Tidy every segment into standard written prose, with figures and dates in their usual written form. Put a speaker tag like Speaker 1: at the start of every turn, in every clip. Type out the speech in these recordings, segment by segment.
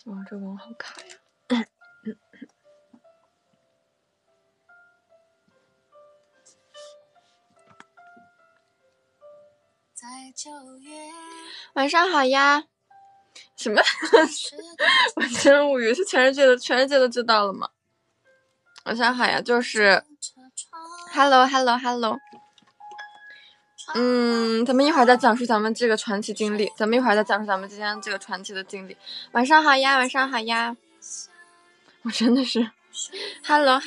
Speaker 1: 哇，这网好卡呀！晚上好呀！什么？我真无语，是全世界都知道了吗？晚上好呀，就是 ，hello。咱们一会儿再讲述咱们这个传奇经历，咱们一会儿再讲述咱们今天这个传奇的经历。晚上好呀，晚上好呀！我真的是 ，hello。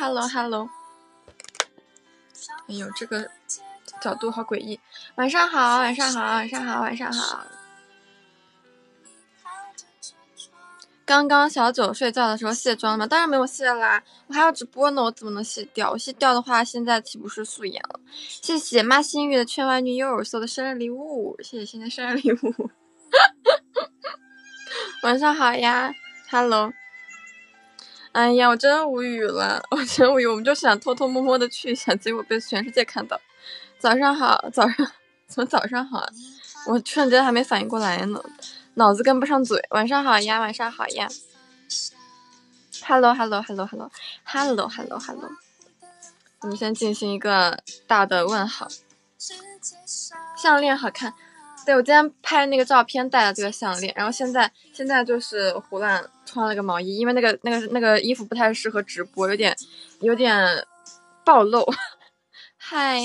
Speaker 1: 哎呦，这个角度好诡异。晚上好，晚上好，晚上好，晚上好。刚刚小九睡觉的时候卸妆了吗？当然没有卸啦，我还要直播呢，我怎么能卸掉？我卸掉的话，现在岂不是素颜了？谢谢妈心玉的圈外女友送的生日礼物，谢谢新的生日礼物。晚上好呀 ，hello。哎呀，我真无语了，我真无语。我们就想偷偷摸摸的去一下，结果被全世界看到。早上好，怎么早上好？我瞬间还没反应过来呢。脑子跟不上嘴。晚上好呀，晚上好呀。Hello。我们先进行一个大的问好。项链好看，对，我今天拍那个照片戴了这个项链，然后现在就是胡乱穿了个毛衣，因为那个衣服不太适合直播，有点暴露。嗨，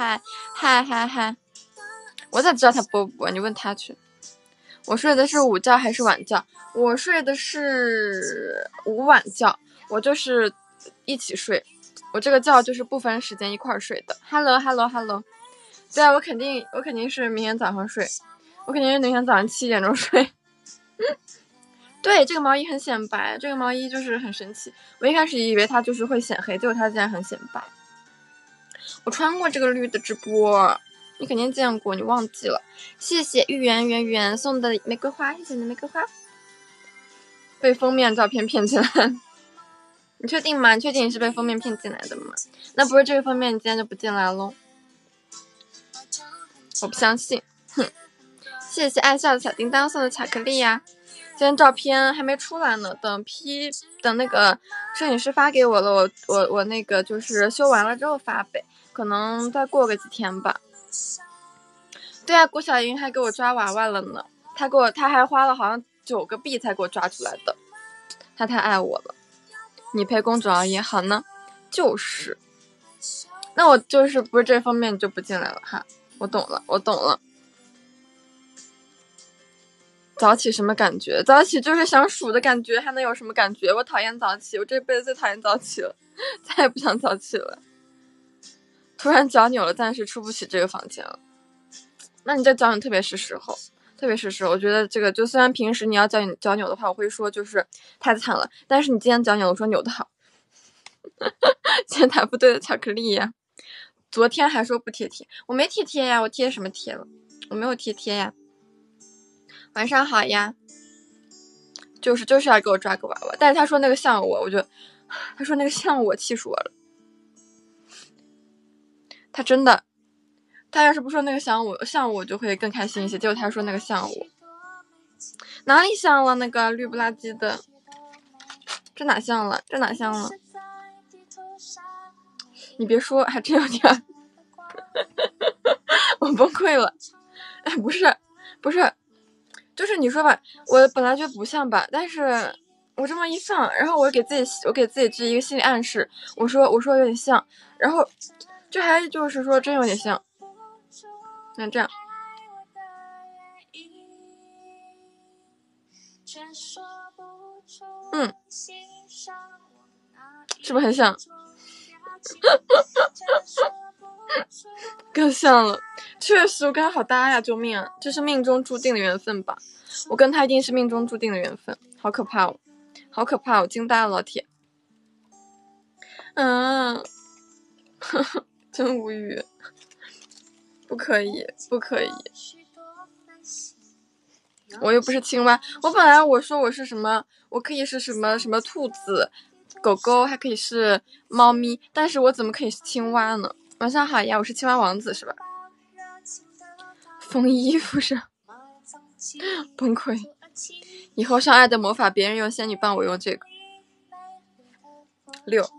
Speaker 1: 我咋知道他播不播？你问他去。我睡的是午觉还是晚觉？我睡的是午晚觉，我就是一起睡，我这个觉就是不分时间一块儿睡的。Hello。对啊，我肯定是明天早上睡，我肯定是明天早上7点钟睡。对，这个毛衣很显白，这个毛衣就是很神奇。我一开始以为它就是会显黑，结果它竟然很显白。我穿过这个绿的直播。你肯定见过，你忘记了。谢谢芋圆送的玫瑰花，谢谢你的玫瑰花。被封面照片骗进来，你确定吗？你确定你是被封面骗进来的吗？那不是这个封面，你今天就不进来喽？我不相信，哼！谢谢爱笑的小叮当送的巧克力呀。今天照片还没出来呢，等那个摄影师发给我了，我那个就是修完了之后发呗，可能再过个几天吧。对啊，郭晓云还给我抓娃娃了呢，他还花了好像9个币才给我抓出来的，他太爱我了。你陪公主熬夜好呢，就是，那我就是不是这方面你就不进来了哈，我懂了。早起什么感觉？早起就是想数的感觉，还能有什么感觉？我讨厌早起，我这辈子最讨厌早起了，再也不想早起了。突然脚扭了，暂时出不起这个房间了。那你这脚扭特别是时候，我觉得这个就虽然平时你要脚扭的话，我会说就是太惨了，但是你今天脚扭，我说扭得好。今天打不对的巧克力呀，昨天还说不贴贴，我没贴贴呀，我贴什么贴了？我没有贴贴呀。晚上好呀，就是要给我抓个娃娃，但是他说那个像我，他说那个像我，气死我了。他真的。他要是不说那个像我就会更开心一些，结果他说那个像我，哪里像了？那个绿不拉几的，这哪像了？你别说，还真有点我崩溃了。哎，不是，就是你说吧，我本来就不像吧，但是我这么一放，然后我给自己这一个心理暗示，我说有点像，然后这还就是说真有点像。那这样，是不是很像？更像了，确实我跟他好搭呀！救命啊，这是命中注定的缘分吧？我跟他一定是命中注定的缘分，好可怕哦，我惊呆了，老铁。真无语，不可以，我又不是青蛙，我本来我说我是什么，我可以是什么兔子、狗狗，还可以是猫咪，但是我怎么可以是青蛙呢？晚上好呀，我是青蛙王子是吧？缝衣服上崩溃。 以后上爱的魔法，别人用仙女棒，我用这个。6，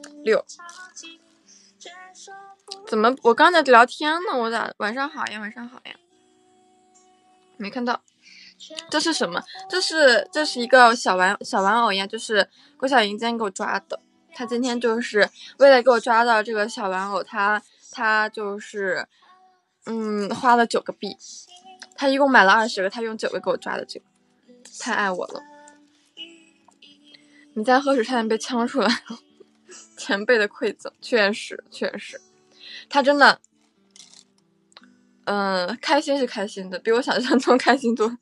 Speaker 1: 怎么我刚才聊天呢？我咋晚上好呀？晚上好呀？没看到。这是什么？这是一个小玩偶呀，就是郭晓莹今天给我抓的。他今天就是为了给我抓到这个小玩偶，他就是花了9个币，他一共买了20个，他用9个给我抓的这个，太爱我了。你在喝水差点被呛出来了，前辈的馈赠，确实，他真的，开心是开心的，比我想象中开心多。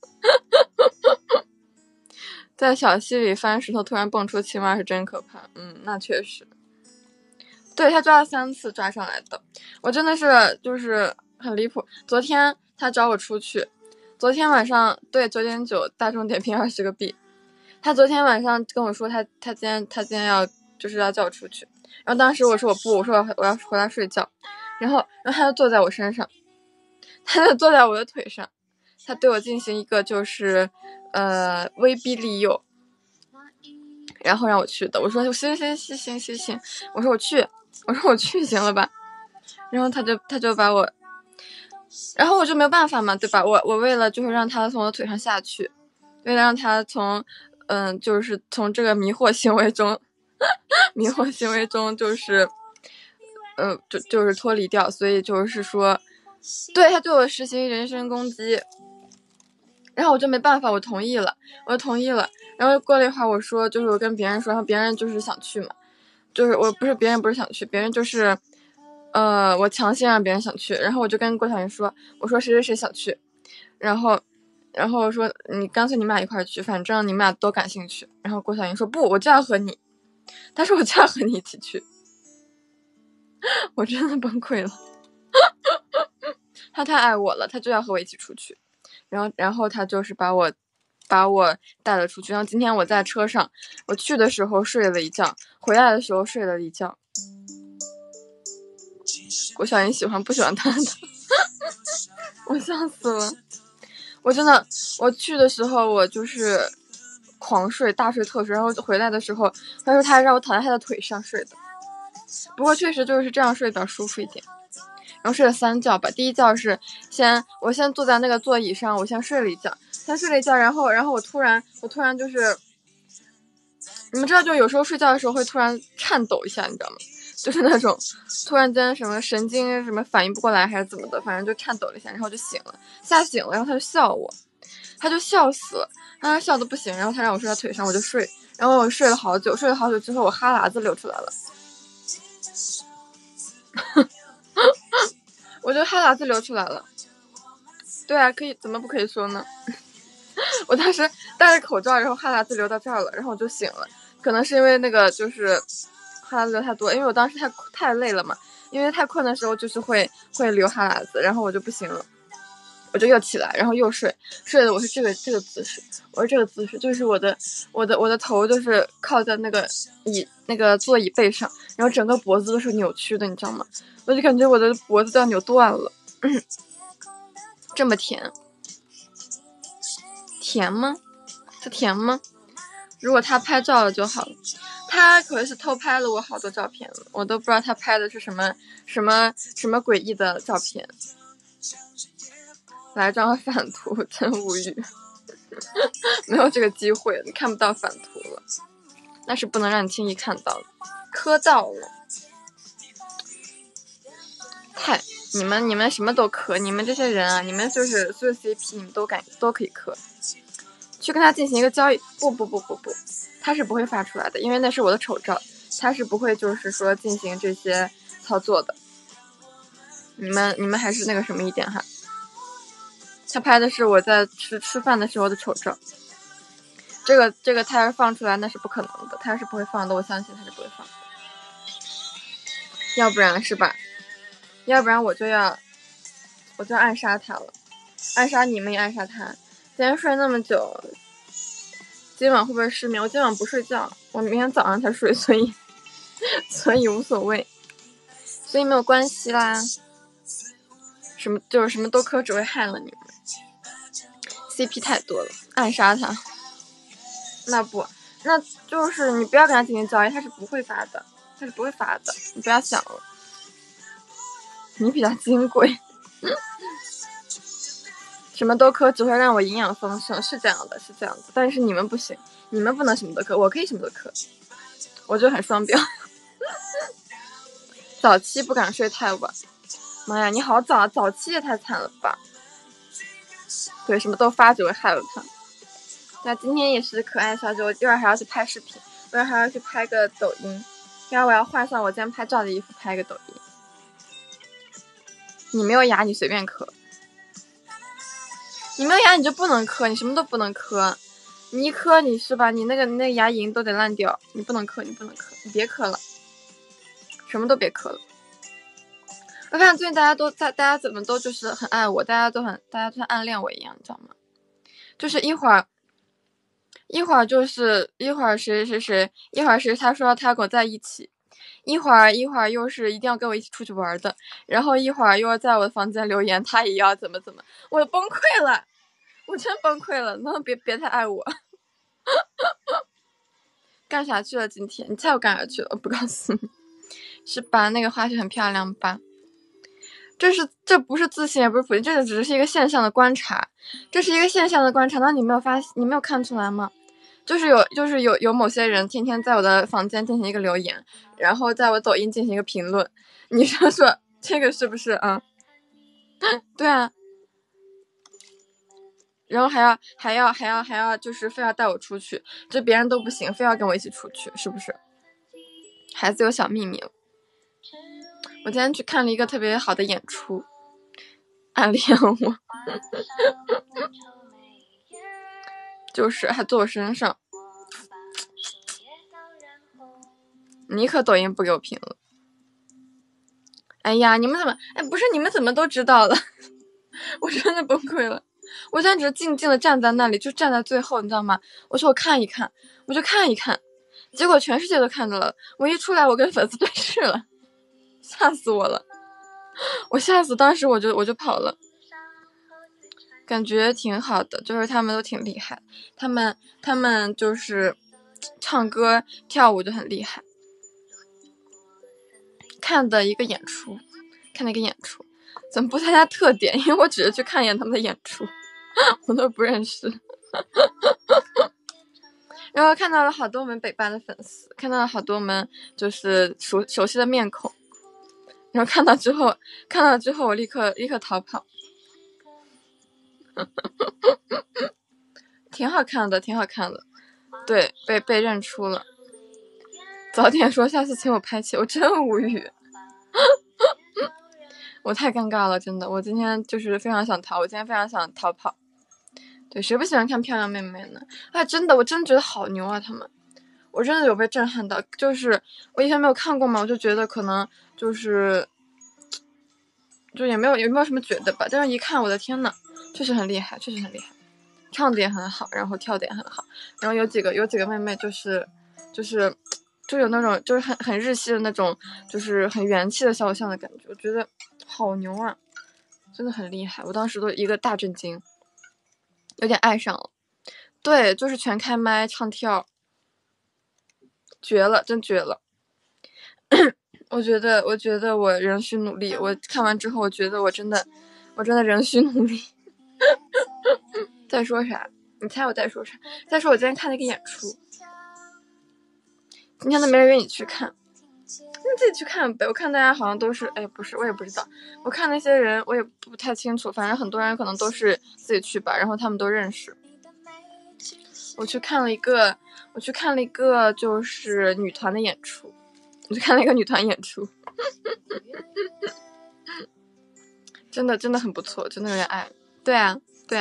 Speaker 1: 在小溪里翻石头，突然蹦出青蛙是真可怕。那确实。对，他抓了3次抓上来的，我真的是就是很离谱。昨天他找我出去，昨天晚上对9.9大众点评20个币，他昨天晚上跟我说他今天要就是要叫我出去，然后当时我说我不，我说我要回来睡觉，然后他就坐在我身上，他就坐在我的腿上，他对我进行一个就是威逼利诱，然后让我去的。我说行，我说我去行了吧，然后他就把我，然后我就没有办法嘛，对吧？我为了就是让他从我的腿上下去，为了让他从就是从这个迷惑行为中就是就是脱离掉，所以就是说对他对我实行人身攻击，然后我就没办法，我同意了，然后过了一会儿我说就是我跟别人说，然后别人就是想去嘛，就是别人不是想去，别人就是我强行让别人想去，然后我就跟郭晓云说，我说谁想去，然后我说你干脆你们俩一块去，反正你们俩都感兴趣。然后郭晓云说不，我就要和你，他说我就要和你一起去。我真的崩溃了。他太爱我了，他就要和我一起出去，然后他就是把我带了出去。然后今天我在车上，我去的时候睡了一觉，回来的时候睡了一觉。郭晓云喜欢不喜欢他的？我笑死了。我真的，我去的时候我就是狂睡，大睡特睡，然后回来的时候他说他还让我躺在他的腿上睡的，不过确实就是这样睡比较舒服一点。然后睡了3觉吧，第一觉是我先坐在那个座椅上，我先睡了一觉，然后我突然就是你们知道，就有时候睡觉的时候会突然颤抖一下，你知道吗？就是那种突然间什么神经什么反应不过来还是怎么的，反正就颤抖了一下，然后就醒了，吓醒了，然后他就笑我，他就笑死了，他笑得不行，然后他让我睡在腿上，我就睡，然后我睡了好久之后，我哈喇子流出来了。我就哈喇子流出来了。对啊，可以，怎么不可以说呢？我当时戴着口罩，然后哈喇子流到这儿了，然后我就醒了。可能是因为那个就是哈喇子流太多，因为我当时太累了嘛，因为太困的时候就是会流哈喇子，然后我就不行了，我就又起来，然后又睡的我是这个姿势，就是我的头就是靠在那个座椅背上，然后整个脖子都是扭曲的，你知道吗？我就感觉我的脖子都要扭断了。这么甜吗？是甜吗？如果他拍照了就好了。他可是偷拍了我好多照片了，我都不知道他拍的是什么诡异的照片。来张反图，真无语。没有这个机会，你看不到反图了，那是不能让你轻易看到的。磕到了，你们什么都磕，你们这些人啊，你们就是所有 CP，你们都可以磕。去跟他进行一个交易，不，他是不会发出来的，因为那是我的丑照，他是不会就是说进行这些操作的。你们还是那个什么一点哈。他拍的是我在吃饭的时候的丑照，这个他要是放出来那是不可能的，他是不会放的，我相信他是不会放的。要不然是吧？要不然我就要暗杀他了，暗杀你们也暗杀他。今天睡那么久，今晚会不会失眠？我今晚不睡觉，我明天早上才睡，所以无所谓，所以没有关系啦。什么都磕，只会害了你们。CP 太多了， 暗杀他。那不，那就是你不要跟他进行交易，他是不会发的，他是不会发的，你不要想了。你比较金贵，什么都磕只会让我营养丰盛，是这样的，是这样的。但是你们不行，你们不能什么都磕，我可以什么都磕，我就很双标。早期不敢睡太晚，妈呀，你好早啊！早期也太惨了吧？对，什么都发只会害了他。那今天也是可爱小姐，我一会儿还要去拍视频，我一会儿还要去拍个抖音，然后我要换上我今天拍照的衣服拍个抖音。你没有牙你随便磕，你没有牙你就不能磕，你什么都不能磕，你一磕你是吧？你那个牙龈都得烂掉，你不能磕，你不能磕，你别磕了，什么都别磕了。我看最近大家怎么都就是很爱我，大家都像暗恋我一样，你知道吗？就是一会儿就是一会儿谁，一会儿谁他说他要跟我在一起，一会儿又是一定要跟我一起出去玩的，然后一会儿又在我的房间留言，他也要怎么，我崩溃了，我真崩溃了，能不能别太爱我？干啥去了今天？你猜我干啥去了？我不告诉你，是吧？那个花絮很漂亮吧？这不是自信，也不是普信，这只是一个现象的观察，这是一个现象的观察。那你没有看出来吗？就是有某些人天天在我的房间进行一个留言，然后在我抖音进行一个评论，你说这个是不是啊？对啊，然后还要就是非要带我出去，这别人都不行，非要跟我一起出去，是不是？孩子有小秘密了。我今天去看了一个特别好的演出，暗恋我，就是还坐我身上。你可抖音不给我评了。哎呀，你们怎么都知道了？我真的崩溃了。我现在只是静静的站在那里，就站在最后，你知道吗？我说我看一看，我就看一看，结果全世界都看到了。我一出来，我跟粉丝对视了，吓死我了！我吓死，当时我就跑了。感觉挺好的，就是他们都挺厉害，他们就是唱歌跳舞就很厉害。看的一个演出，怎么不参加特点？因为我只是去看一眼他们的演出，我都不认识。然后看到了好多我们北大的粉丝，看到了好多我们就是熟悉的面孔。然后看到之后我立刻逃跑。挺好看的。对，被认出了。早点说下次请我拍戏，我真无语。我太尴尬了，真的。我今天就是非常想逃，我今天非常想逃跑。对，谁不喜欢看漂亮妹妹呢？哎，真的，我真觉得好牛啊，他们。我真的有被震撼到，就是我以前没有看过嘛，我就觉得可能就也没有什么觉得吧，但是一看，我的天呐，确实很厉害，唱的也很好，然后跳的也很好，然后有几个妹妹就有那种就是很日系的那种，就是很元气的小偶像的感觉，我觉得好牛啊，真的很厉害，我当时都一个大震惊，有点爱上了。对，就是全开麦唱跳，绝了，真绝了。我觉得我仍需努力。我看完之后，我觉得我真的仍需努力。在说啥？你猜我在说啥？再说我今天看了一个演出，今天都没人约你去看，你自己去看呗。我看大家好像都是，哎，不是，我也不知道。我看那些人，我也不太清楚，反正很多人可能都是自己去吧，然后他们都认识。我去看了一个就是女团的演出，真的很不错，真的有点爱。对啊，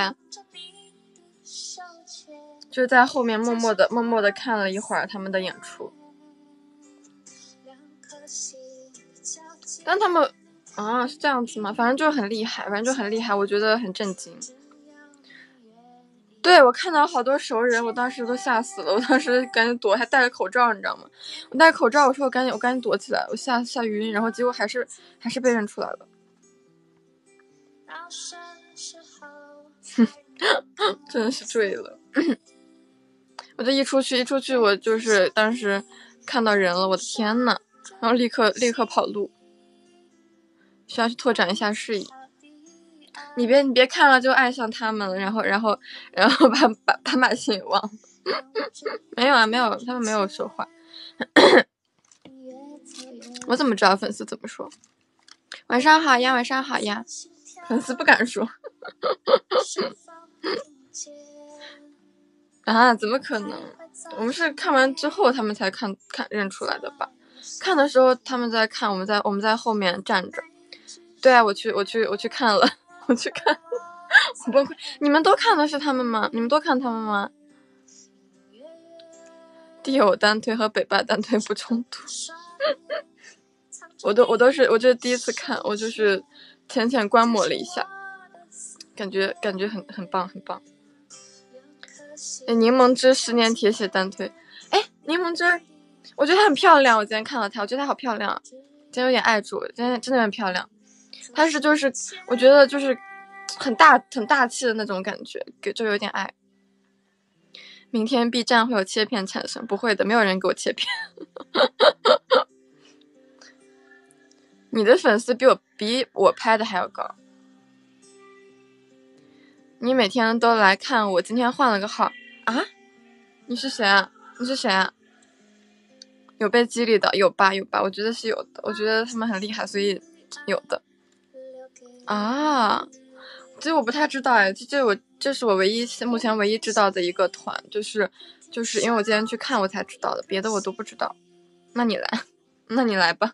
Speaker 1: 就是在后面默默的看了一会儿他们的演出，但他们是这样子吗？反正就很厉害，我觉得很震惊。对，我看到好多熟人，我当时都吓死了，我当时赶紧躲，还戴着口罩，你知道吗？我戴着口罩，我说我赶紧躲起来，我吓晕，然后结果还是被认出来了。真的是醉了。 我就一出去，我就是当时看到人了，我的天呐，然后立刻跑路，需要去拓展一下视野。你别看了就爱上他们了，然后把马心也忘了。没有，他们没有说话。我怎么知道粉丝怎么说？晚上好呀，晚上好呀。粉丝不敢说。啊，怎么可能？我们是看完之后他们才看认出来的吧？看的时候他们在看，我们在后面站着。对啊，我去看了，我去看，我崩溃。你们都看的是他们吗？你们都看他们吗？地偶单推和北霸单推不冲突。我这是第一次看，我就是浅观摩了一下，感觉很棒很棒。柠檬汁10年铁血单推，柠檬汁我觉得她很漂亮，我今天看了她，我觉得她好漂亮，今天有点爱住，今天真的很漂亮。她是就是我觉得就是很大气的那种感觉，就有点爱。明天 B 站会有切片产生，不会的，没有人给我切片。你的粉丝比我拍的还要高。你每天都来看我，今天换了个号啊？你是谁啊？有被激励的，有吧，我觉得是有的，我觉得他们很厉害，所以有的。啊，这我不太知道哎，这是我目前唯一知道的一个团，就是因为我今天去看我才知道的，别的我都不知道。那你来吧。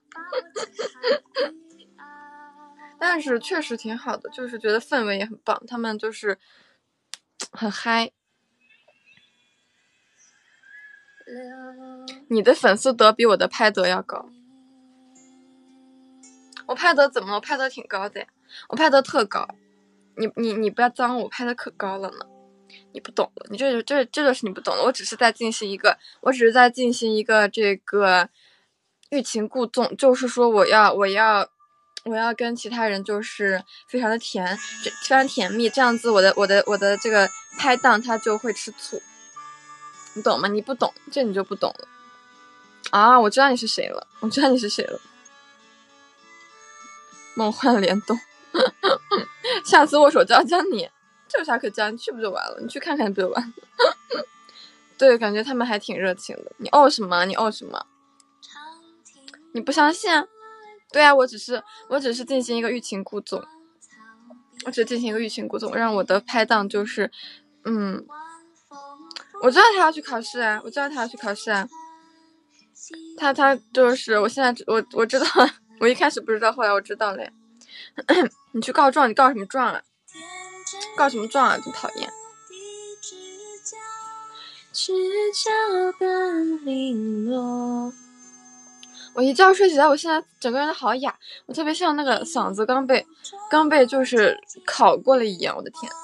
Speaker 1: 但是确实挺好的，就是觉得氛围也很棒，他们就是很嗨。你的粉丝德比我的拍德要高。我拍德怎么了？我拍德挺高的呀，我拍德特高。你不要脏我，拍的可高了呢。你不懂了，你这就是你不懂了。我只是在进行一个这个欲擒故纵，就是说我要跟其他人就是非常的非常甜蜜，这样子我的这个拍档他就会吃醋，你懂吗？你不懂，这你就不懂了啊！我知道你是谁了，梦幻联动。下次握手就要教你，这有啥可教？你去不就完了？你去看看不就完了？对，感觉他们还挺热情的。你什么？你不相信？对啊，我只是进行一个欲擒故纵，让我的拍档就是，我知道他要去考试啊，他就是我现在我知道，我一开始不知道，后来我知道了呀。你去告状，你告什么状啊？告什么状啊？真讨厌。我一觉睡起来，我现在整个人都好哑，我特别像那个嗓子刚被就是烤过了一样，我的天。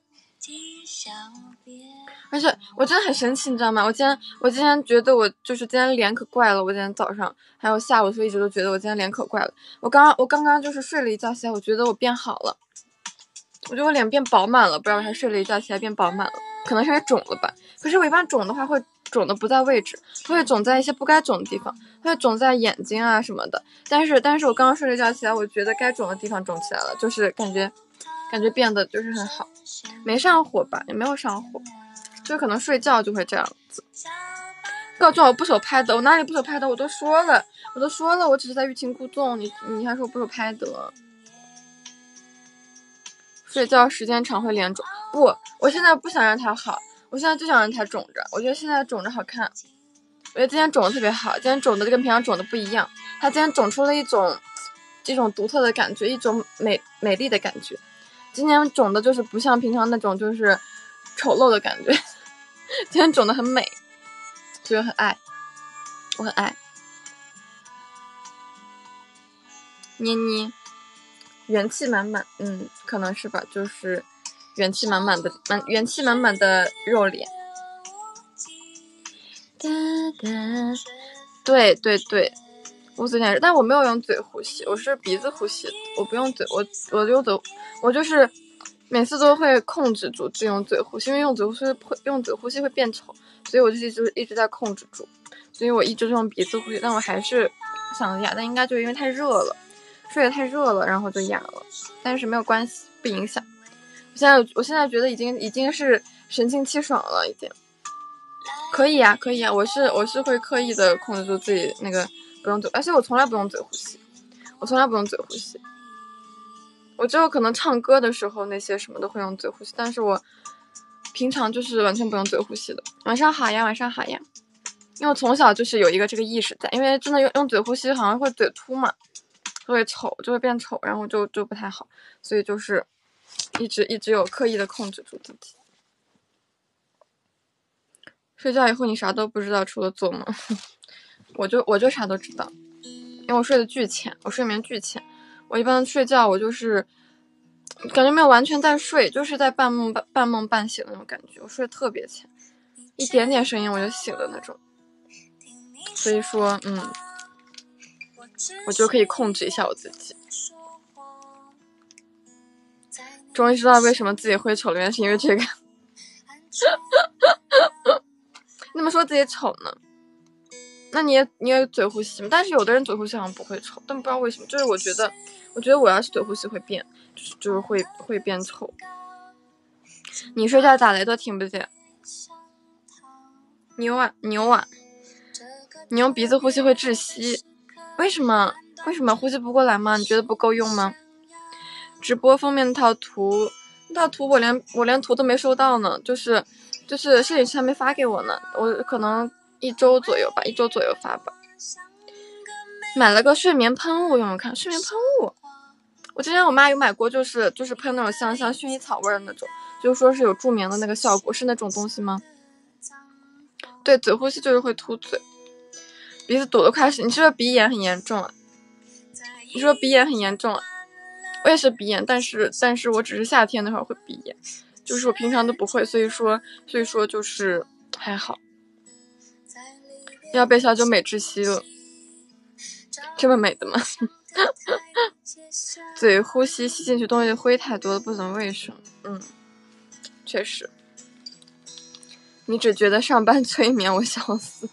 Speaker 1: 而且我真的很生气，你知道吗？我今天觉得我就是今天脸可怪了，我今天早上还有下午，所以一直都觉得我今天脸可怪了。我刚刚就是睡了一觉起来，我觉得我变好了，我觉得我脸变饱满了，不知道为啥睡了一觉起来变饱满了，可能是因为肿了吧。可是我一般肿的话会肿的不在位置，它会肿在一些不该肿的地方，它会肿在眼睛啊什么的。但是我刚刚睡了一觉起来，我觉得该肿的地方肿起来了，就是感觉变得就是很好，没上火吧，也没有上火。就可能睡觉就会这样子。告状我不守拍的，我哪里不守拍的？我都说了，我只是在欲擒故纵。你还说我不守拍的？睡觉时间长会脸肿？不，我现在不想让它好，我现在就想让它肿着。我觉得现在肿着好看，我觉得今天肿的特别好，今天肿的跟平常肿的不一样。它今天肿出了这种独特的感觉，一种美丽的感觉。今天肿的就是不像平常那种就是丑陋的感觉。今天肿得很美，所以我很爱，捏捏，元气满满，可能是吧，就是元气满满的肉脸。对，我嘴点，但我没有用嘴呼吸，我是鼻子呼吸，我不用嘴，我用嘴，我就是每次都会控制住自己用嘴呼吸，因为用嘴呼吸会变丑，所以我就一直在控制住，所以我一直用鼻子呼吸，但我还是想哑，但应该就因为太热了，睡得太热了，然后就哑了，但是没有关系，不影响。我现在觉得已经是神清气爽了，已经可以啊，可以啊，我是会刻意的控制住自己那个不用嘴，而且我从来不用嘴呼吸，我只有可能唱歌的时候那些什么都会用嘴呼吸，但是我平常就是完全不用嘴呼吸的。晚上好呀，晚上好呀。因为我从小就是有一个这个意识在，因为真的用嘴呼吸好像会嘴凸嘛，会丑，就会变丑，然后就不太好，所以就是一直有刻意的控制住自己。睡觉以后你啥都不知道，除了做梦。我就啥都知道，因为我睡得巨浅，我睡眠巨浅。我一般睡觉我就是感觉没有完全在睡，就是在半梦半醒的那种感觉，我睡得特别浅，一点点声音我就醒的那种。所以说我就可以控制一下我自己。终于知道为什么自己会丑了，原来是因为这个。你怎么说自己丑呢？那你也嘴呼吸吗？但是有的人嘴呼吸好像不会丑，但不知道为什么，就是我觉得我要是嘴呼吸会变，就是会变丑。你睡觉打雷都听不见。牛啊！你用鼻子呼吸会窒息，为什么呼吸不过来吗？你觉得不够用吗？直播封面那套图我连图都没收到呢，就是摄影师还没发给我呢，我可能1周左右发吧。买了个睡眠喷雾，有没有看？睡眠喷雾，我之前我妈有买过，就是喷那种香薰衣草味的那种，就说是有助眠的那个效果，是那种东西吗？对，嘴呼吸就是会凸嘴，鼻子堵得快死。你是不是鼻炎很严重啊？我也是鼻炎，但是我只是夏天那会儿会鼻炎，就是我平常都不会，所以说就是还好。要被小九美窒息了，这么美的吗？嘴呼吸吸进去东西灰太多了，不怎么卫生。确实。你只觉得上班催眠，我笑死。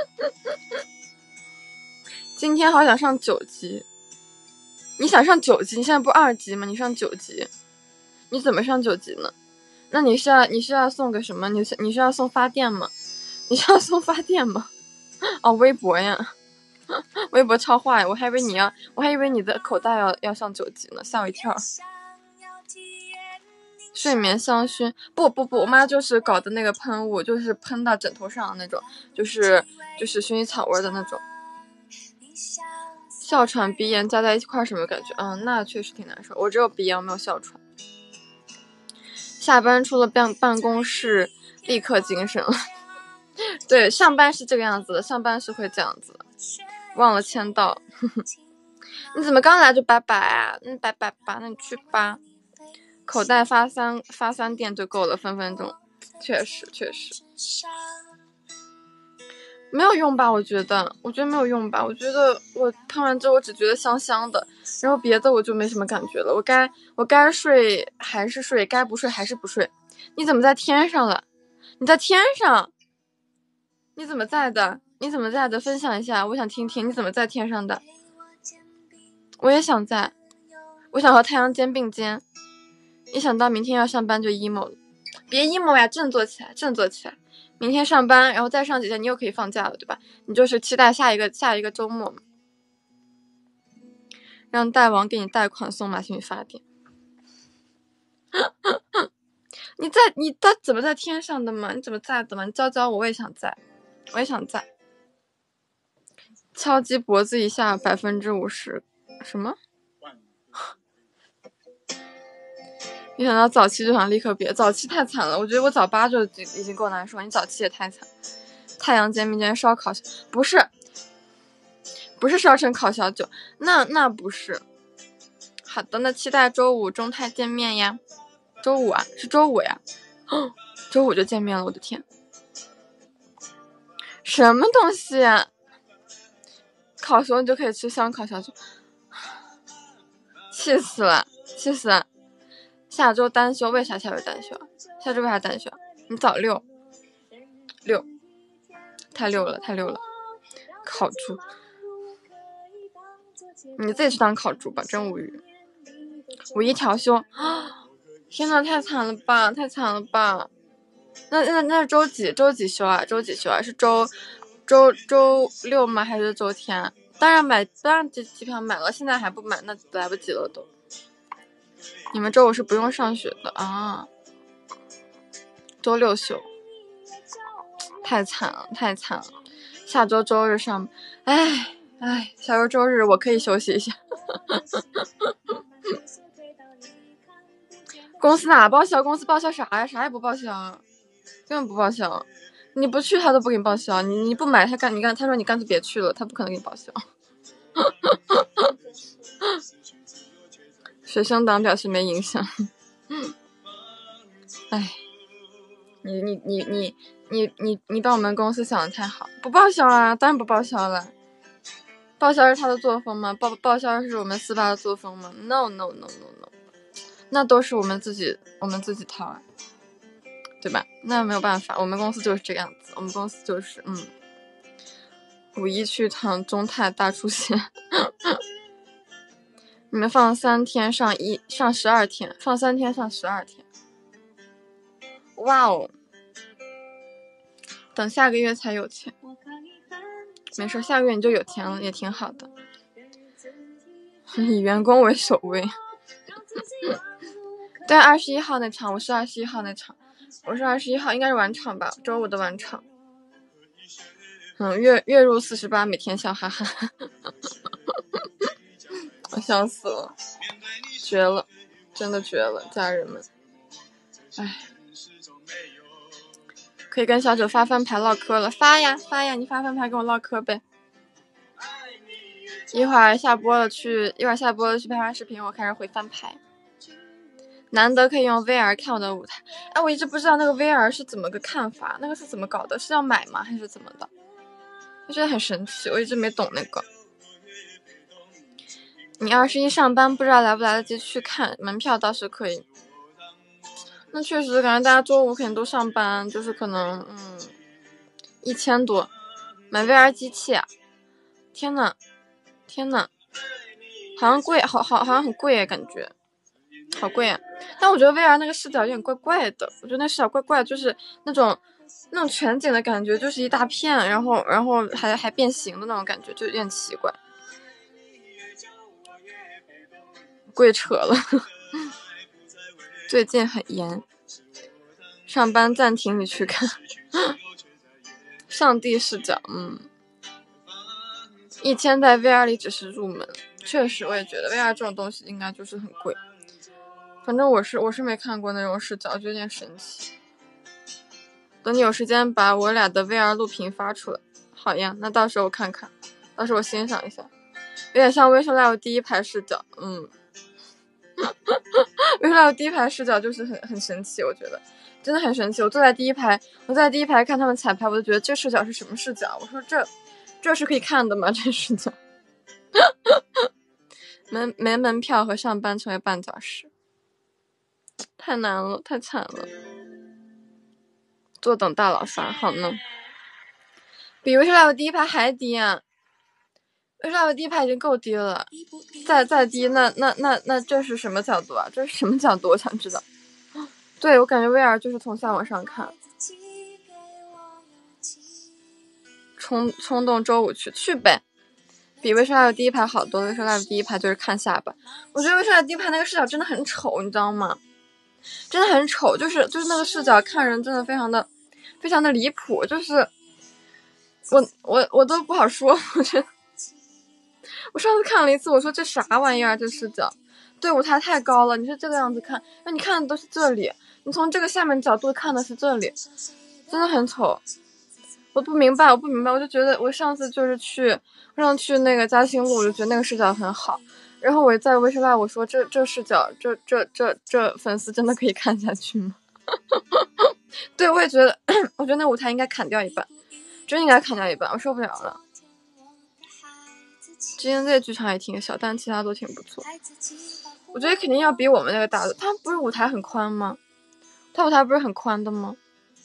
Speaker 1: 今天好想上9级。你想上9级？你现在不是2级吗？你上9级，你怎么上9级呢？那你是要送个什么？你是要送发电吗？哦，微博呀，微博超话呀！我还以为你的口袋要上9级呢，吓我一跳。睡眠香薰，不，我妈就是搞的那个喷雾，就是喷到枕头上的那种，就是薰衣草味的那种。哮喘鼻炎加在一块什么感觉？那确实挺难受。我只有鼻炎，没有哮喘。下班出了办公室，立刻精神了。对，上班是这个样子的，上班是会这样子的。忘了签到。你怎么刚来就拜拜啊？拜拜吧，那你去吧。口袋发3电就够了，分分钟。确实没有用吧？我觉得没有用吧。我觉得我喷完之后，我只觉得香香的，然后别的我就没什么感觉了。我该睡还是睡，该不睡还是不睡。你怎么在天上了？你在天上？你怎么在的？分享一下，我想听听你怎么在天上的。我也想在，我想和太阳肩并肩。一想到明天要上班就 emo 了。别 emo 呀，振作起来。明天上班，然后再上几天，你又可以放假了，对吧？你就是期待下一个周末嘛。让大王给你贷款送马新宇发电。你怎么在天上的嘛？你怎么在的嘛？你教我，我也想在。敲击脖子以下50%，什么？一想到早期就想立刻别，早期太惨了。我觉得我早8就已经够难受，你早期也太惨。太阳肩并肩烧烤，不是烧成烤小酒，那不是。好的，那期待周5中泰见面呀。周5啊，是周5呀。周5就见面了，我的天，什么东西啊？烤熟你就可以吃香烤小酒，气死了。 下周单休，为啥下周单休？下周为啥单休？你早六，太溜了，太溜了，烤猪，你自己去当烤猪吧，真无语。5一调休啊！天呐，太惨了吧，太惨了吧！那周几休啊？周几休啊？是周六吗？还是周天？当然机票买了，现在还不买，那来不及了都。你们周五是不用上学的啊？周六休，太惨了，太惨了！下周周日上，哎，下周周日我可以休息一下。公司哪报销？公司报销啥呀？啥也不报销，根本不报销。你不去他都不给你报销，你不买他说你干脆别去了，他不可能给你报销。学生党表示没影响。哎，你把我们公司想的太好，不报销啦，当然不报销了。报销是他的作风吗？报销是我们4·8的作风吗 ？No， 那都是我们自己掏啊，对吧？那没有办法，我们公司就是这个样子，我们公司就是5一去趟中泰大出血。你们放3天上12天，放3天上12天，哇哦！等下个月才有钱，没事，下个月你就有钱了，也挺好的。以员工为首位。对，21号那场，我是21号那场，我是21号，应该是晚场吧，周五的晚场。月入48，每天笑哈哈。我笑死了，绝了，真的绝了，家人们。哎，可以跟小九发翻牌唠嗑了，发呀，你发翻牌跟我唠嗑呗。一会儿下播了去拍完视频，我开始回翻牌。难得可以用 VR 看我的舞台，哎，我一直不知道那个 VR 是怎么个看法，那个是怎么搞的？是要买吗？还是怎么的？我觉得很神奇，我一直没懂那个。你21上班不知道来不来得及去看，门票倒是可以。那确实感觉大家周五肯定都上班，就是可能1000多买 VR 机器啊！天呐，好像贵，好像很贵耶，感觉好贵啊！但我觉得 VR 那个视角有点怪怪的，我觉得那视角怪怪，就是那种全景的感觉，就是一大片，然后还变形的那种感觉，就有点奇怪，贵扯了。最近很严，上班暂停你去看。上帝视角，1000在 VR 里只是入门，确实我也觉得 VR 这种东西应该就是很贵，反正我是没看过那种视角，就有点神奇。等你有时间把我俩的 VR 录屏发出来。好呀，那到时候我看看，到时候我欣赏一下，有点像 Vision Live 第一排视角。Vision Live 第一排视角就是很神奇，我觉得真的很神奇。我坐在第一排看他们彩排，我就觉得这视角是什么视角？我说这是可以看的吗？这视角。没门票和上班成为绊脚石，太难了，太惨了。坐等大佬发，好呢。比Vision Live 第一排还低啊！Vision Live 第一排已经够低了，再低那这是什么角度啊？这是什么角度？我想知道。对，我感觉 VR 就是从下往上看。冲动周五去呗，比Vision Live 第一排好多。Vision Live 第一排就是看下巴，我觉得Vision Live 第一排那个视角真的很丑，你知道吗？真的很丑，就是那个视角看人真的非常的离谱，就是我都不好说，我觉得我上次看了一次，我说这啥玩意儿，这视角对舞台太高了，你是这个样子看，那你看的都是这里，你从这个下面角度看的是这里，真的很丑。我不明白，我就觉得我上次就是去那个嘉兴路，我就觉得那个视角很好，然后我在Vision Live我说这视角这粉丝真的可以看下去吗？对，我也觉得我觉得那舞台应该砍掉一半，真应该砍掉一半，我受不了了。之前这剧场也挺小，但其他都挺不错。 我觉得肯定要比我们那个大的。它不是舞台很宽吗？它舞台不是很宽的吗？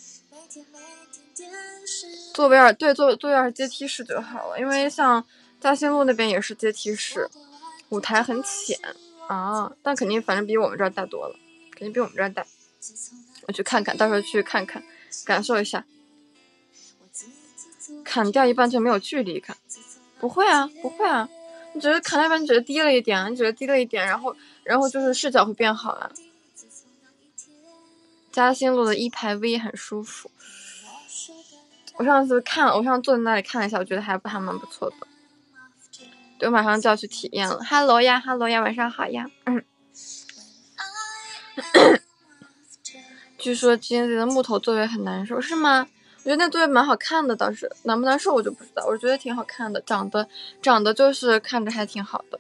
Speaker 1: 座位对，座位要是阶梯式就好了，因为像嘉兴路那边也是阶梯式，舞台很浅啊，但肯定反正比我们这儿大多了，肯定比我们这儿大。我去看看，到时候去看看，感受一下。砍掉一半就没有距离感？不会啊，不会啊，你只是砍掉一半，你只是低了一点，然后就是视角会变好啊。嘉兴路的1排 V 很舒服，我上次坐在那里看了一下，我觉得还蛮不错的。对，我马上就要去体验了。Hello 呀 ，Hello 呀，晚上好呀。据说今天的木头座位很难受，是吗？我觉得那座位蛮好看的，倒是难不难受我就不知道，我觉得挺好看的，长得就是看着还挺好的。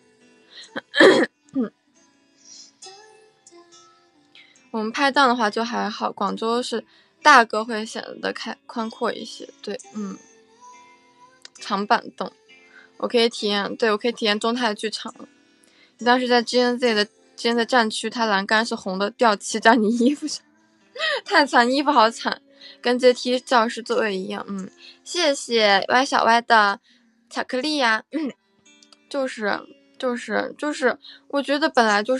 Speaker 1: 我们拍档的话就还好，广州是大哥会显得宽阔一些，对，长板凳，我可以体验中泰剧场了。你当时在 GNZ 的战区，它栏杆是红的，掉漆在你衣服上，太惨，衣服好惨，跟阶梯教室座位一样。谢谢歪小歪的巧克力呀。就是，我觉得本来就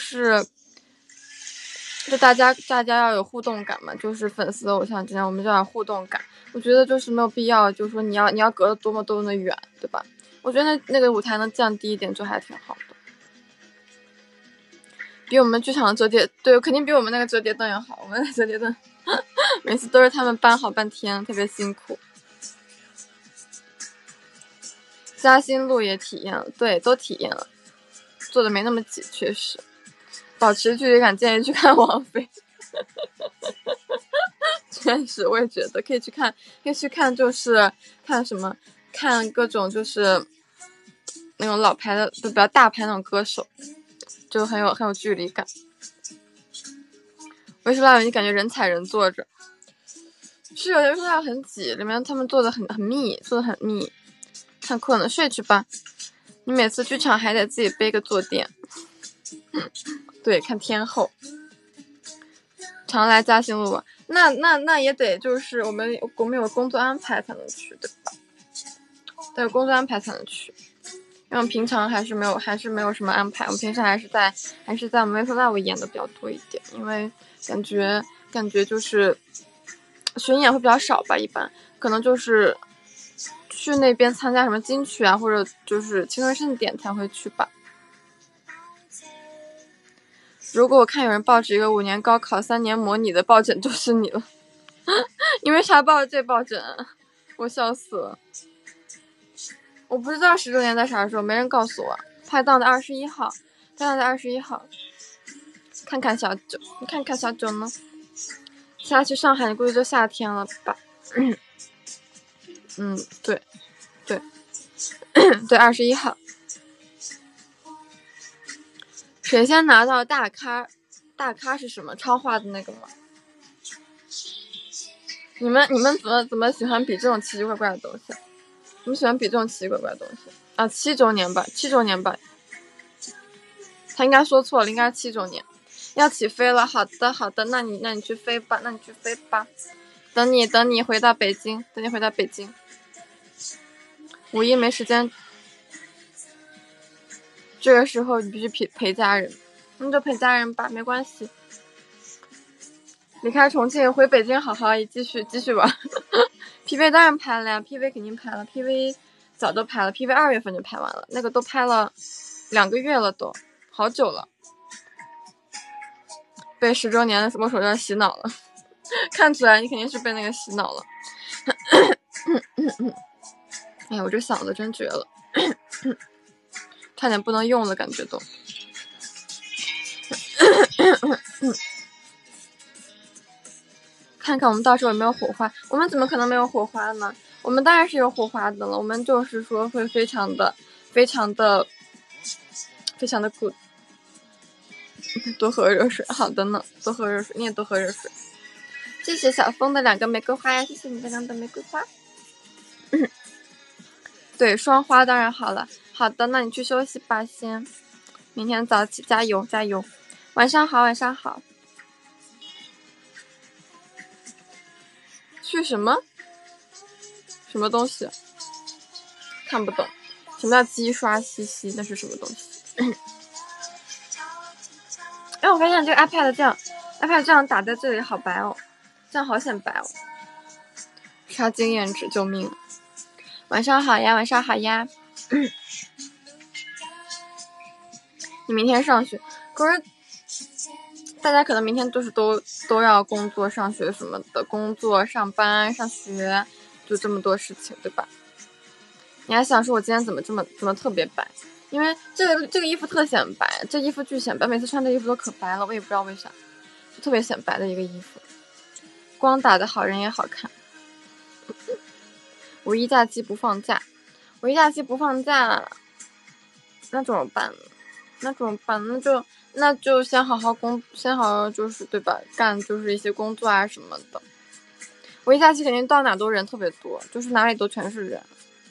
Speaker 1: 大家要有互动感嘛，就是粉丝偶像之间我们就要互动感。我觉得就是没有必要，就是说你要隔得多么的远，对吧？我觉得那个舞台能降低一点就还挺好的，比我们剧场的折叠，对，肯定比我们那个折叠凳要好。我们的折叠凳每次都是他们搬好半天，特别辛苦。嘉兴路也体验了，对，都体验了，坐的没那么挤，确实。保持距离感，建议去看王菲。确实，我也觉得可以去看，就是看什么，看各种就是那种老牌的，就比较大牌那种歌手，就很有距离感。为什么你感觉人踩人坐着？是有的时候很挤，里面他们坐的很密，太困了，睡去吧。你每次剧场还得自己背个坐垫。对，看天后。常来嘉兴路吧，那也得就是我们有工作安排才能去，对吧？得有工作安排才能去，因为平常还是没有什么安排。我们平时还是在我们 Wave Live 演的比较多一点，因为感觉就是巡演会比较少吧，一般可能就是去那边参加什么金曲啊，或者就是青春盛典才会去吧。如果我看有人报纸一个5年高考3年模拟的抱枕，就是你了。因为啥报这抱枕？我笑死了。我不知道10周年在啥时候，没人告诉我。拍档的21号，看看小九，你看看小九呢？下去上海，你估计就夏天了吧？对对21号。谁先拿到大咖？大咖是什么？超话的那个吗？你们怎么喜欢比这种奇奇怪怪的东西？你们喜欢比这种奇奇怪怪的东西啊？7周年吧，他应该说错了，应该是7周年。要起飞了，好的，那你去飞吧，等你回到北京，5一没时间，这个时候你必须陪家人，那就陪家人吧，没关系。离开重庆回北京，好好继续玩。PV 当然拍了呀 ，PV 肯定拍了 ，PV 早都拍了 ，PV 2月份就拍完了，那个都拍了2个月了都，好久了。被10周年的什么手段洗脑了，看出来你肯定是被那个洗脑了。哎呀，我这嗓子真绝了，差点不能用了，感觉都。看看我们到时候有没有火花，我们怎么可能没有火花呢？我们当然是有火花的了，我们就是说会非常的 good。多喝热水，好的呢，多喝热水，你也多喝热水。谢谢小峰的2个玫瑰花呀，谢谢你的2朵玫瑰花。对，双花当然好了，好的，那你去休息吧，先，明天早起，加油。 晚上好，晚上好。去什么？什么东西？看不懂。什么叫鸡刷兮兮？那是什么东西？哎，我发现这个 iPad 这样打在这里好白哦，这样好显白哦。刷经验值，救命！晚上好呀，晚上好呀。你明天上学？可是大家可能明天都要工作、上学什么的，工作、上班、上学，就这么多事情，对吧？你还想说我今天怎么特别白？因为这个衣服特显白，这衣服巨显白，每次穿这衣服都可白了，我也不知道为啥，就特别显白的一个衣服。光打的好人也好看。五一假期不放假，五一假期不放假，那怎么办？那就先好好就是对吧？干就是一些工作啊什么的。五一假期肯定到哪都人特别多，就是哪里都全是人。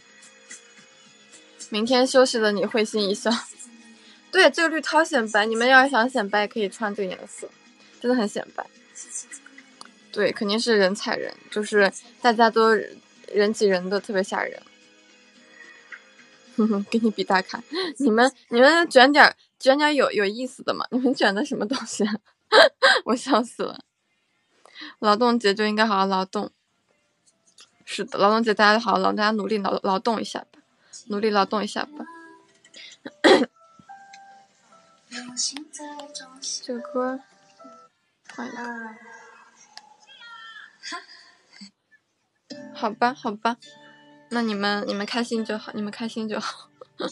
Speaker 1: 明天休息的你会心一笑。对，这个绿超显白，你们要是想显白可以穿这个颜色，真的很显白。对，肯定是人踩人，就是大家都人挤人的，特别吓人。给你比大卡，你们卷点有意思的吗？你们卷的什么东西啊？我笑死了。劳动节就应该好好劳动。是的，劳动节大家好好劳动，大家努力劳动一下吧，努力劳动一下吧。这个歌换一个。好吧，好吧，那你们开心就好，你们开心就好。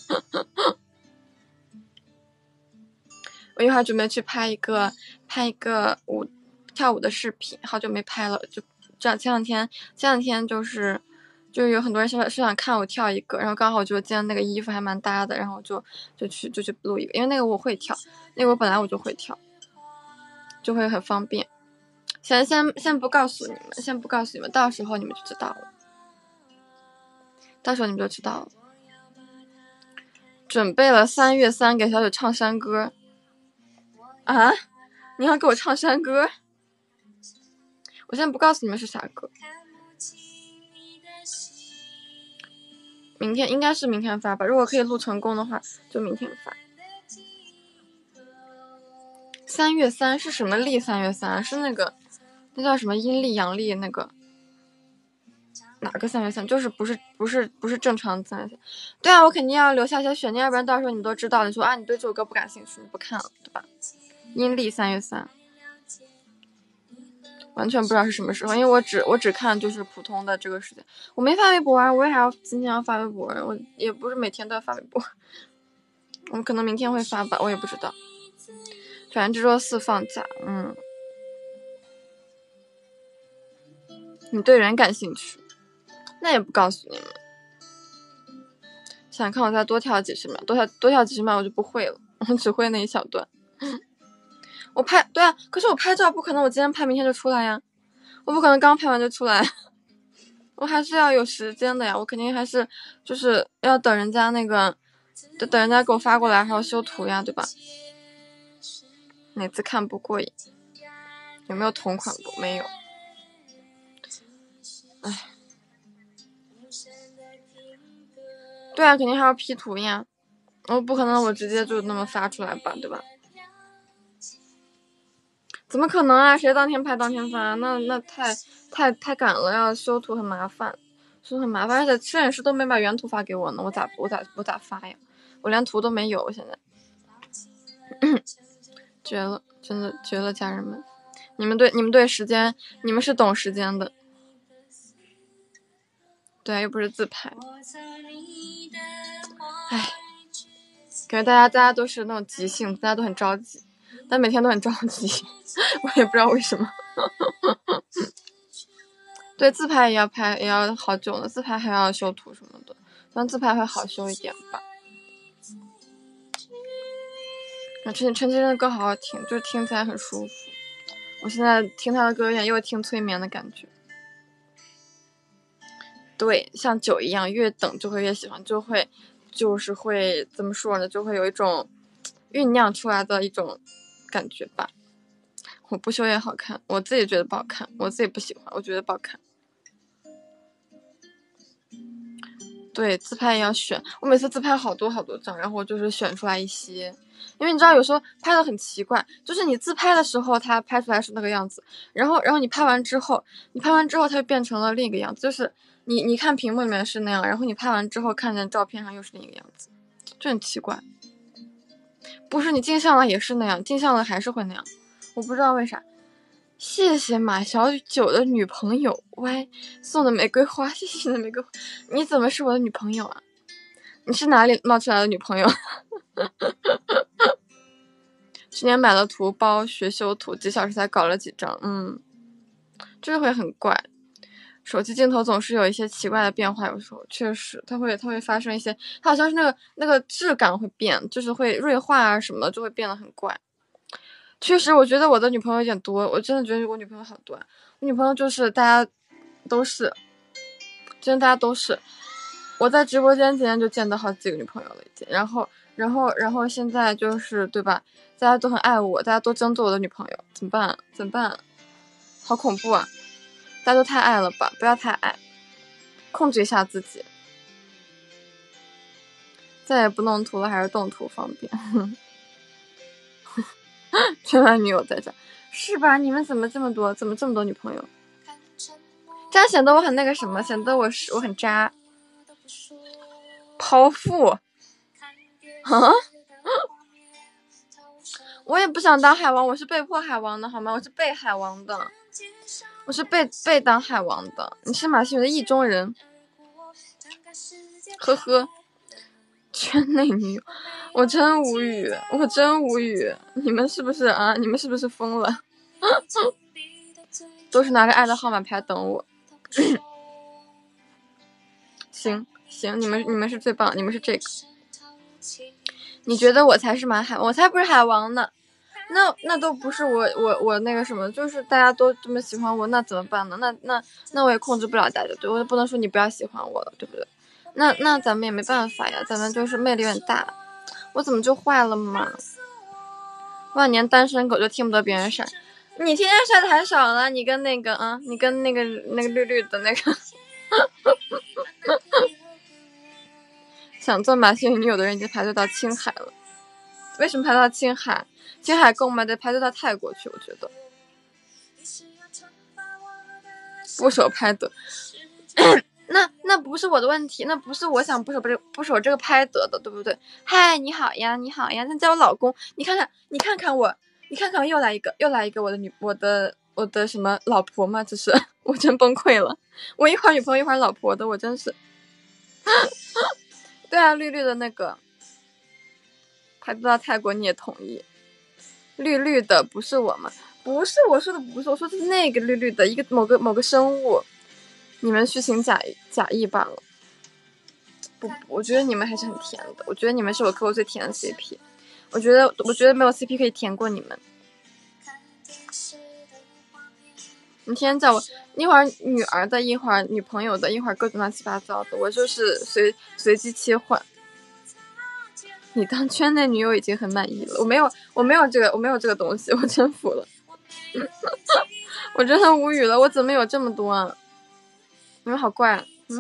Speaker 1: 我一会儿准备去拍一个跳舞的视频，好久没拍了，就这样前两天就是有很多人想看我跳一个，然后刚好我觉得今天那个衣服还蛮搭的，然后就去录一个，因为那个我会跳，那个我本来我就会跳，就会很方便。先不告诉你们，到时候你们就知道了。到时候你们就知道了。准备了3月3给小九唱山歌。啊？你要给我唱山歌？我现在不告诉你们是啥歌。明天应该是明天发吧，如果可以录成功的话，就明天发。3月3是什么历？3月3是那叫什么阴历阳历那个？哪个3月3？就是不是正常3月3？对啊，我肯定要留下些悬念，要不然到时候你们都知道，你说啊，你对这首歌不感兴趣，你不看了，对吧？阴历3月3，完全不知道是什么时候，因为我只看就是普通的这个时间，我没发微博啊，我也还要今天要发微博，我也不是每天都要发微博，我可能明天会发吧，我也不知道。反正这周4放假，你对人感兴趣，那也不告诉你们。想看我再多跳几十秒，多跳几十秒我就不会了，我只会那一小段。对啊，可是我拍照不可能我今天拍明天就出来呀，我不可能刚拍完就出来，我还是要有时间的呀，我肯定还是就是要等人家那个，就等人家给我发过来，还要修图呀，对吧？哪次看不过瘾？有没有同款不？没有。唉，对啊，肯定还要 P 图呀，我不可能我直接就那么发出来吧，对吧？怎么可能啊？谁当天拍当天发？那太赶了，要修图很麻烦，而且摄影师都没把原图发给我呢，我咋发呀？我连图都没有，现在绝了，真的绝了，家人们，你们对时间，你们是懂时间的，对，又不是自拍，唉，感觉大家都是那种急性，大家都很着急，但每天都很着急，我也不知道为什么。对，自拍也要好久呢，自拍还要修图什么的，但自拍会好修一点吧。陈绮贞的歌好好听，就是听起来很舒服。我现在听她的歌有点又听催眠的感觉。对，像酒一样，越等就会越喜欢，就是会怎么说呢？就会有一种酝酿出来的一种感觉吧。我不修也好看，我自己觉得不好看，我自己不喜欢，我觉得不好看。对，自拍也要选，我每次自拍好多好多张，然后我就是选出来一些，因为你知道有时候拍的很奇怪，就是你自拍的时候它拍出来是那个样子，然后你拍完之后它就变成了另一个样子，就是你看屏幕里面是那样，然后你拍完之后看见照片上又是另一个样子，就很奇怪。不是你镜像了也是那样，镜像了还是会那样，我不知道为啥。谢谢马小九的女朋友 Y 送的玫瑰花，谢谢你的玫瑰花。你怎么是我的女朋友啊？你是哪里冒出来的女朋友？去年买了图包学修图，几小时才搞了几张，就是会很怪。手机镜头总是有一些奇怪的变化，有时候确实它会发生一些，它好像是那个质感会变，就是会锐化啊什么的，就会变得很怪。确实，我觉得我的女朋友有点多，我真的觉得我女朋友好多啊。我女朋友就是大家都是，真的大家都是。我在直播间今天就见到好几个女朋友了已经，然后现在就是对吧？大家都很爱我，大家都争做我的女朋友，怎么办？怎么办？好恐怖啊！大家都太爱了吧，不要太爱，控制一下自己。再也不弄图了，还是动图方便。圈外女友在这是吧？你们怎么这么多女朋友？这样显得我很那个什么，显得我很渣。剖腹啊！我也不想当海王，我是被迫海王的好吗？我是被海王的，我是被当海王的。你是马戏团的意中人，呵呵。圈内女友，我真无语，你们是不是啊？你们是不是疯了？都是拿着爱的号码牌等我。行，你们是最棒，你们是这个。你觉得我才是海王，我才不是海王呢。那都不是我那个什么，就是大家都这么喜欢我，那怎么办呢？那我也控制不了大家，对，我也不能说你不要喜欢我了，对不对？那咱们也没办法呀，咱们就是魅力有点大。我怎么就坏了嘛？万年单身狗就听不得别人晒，你天天晒的还少了，你跟那个绿绿的那个想做马戏女友的人已经排队到青海了。为什么排到青海？青海购买得排队到泰国去，我觉得。不守拍得。那不是我的问题，那不是我想不守这个拍得的，对不对？嗨，你好呀，那叫我老公。你看看我又来一个我的什么老婆嘛，这是我真崩溃了。我一会儿女朋友一会儿老婆的，我真是。对啊，绿绿的那个排到泰国你也同意？绿绿的不是我吗？不是我说的，不是我说的是那个绿绿的一个某个生物。你们虚情假意罢了。不，我觉得你们还是很甜的。我觉得你们是我磕过最甜的 CP。我觉得没有 CP 可以甜过你们。你天天叫我一会儿女儿的，一会儿女朋友的，一会儿各种乱七八糟的，我就是随机切换。你当圈内女友已经很满意了，我没有这个东西，我真服了。我真的无语了，我怎么有这么多啊？你们好怪，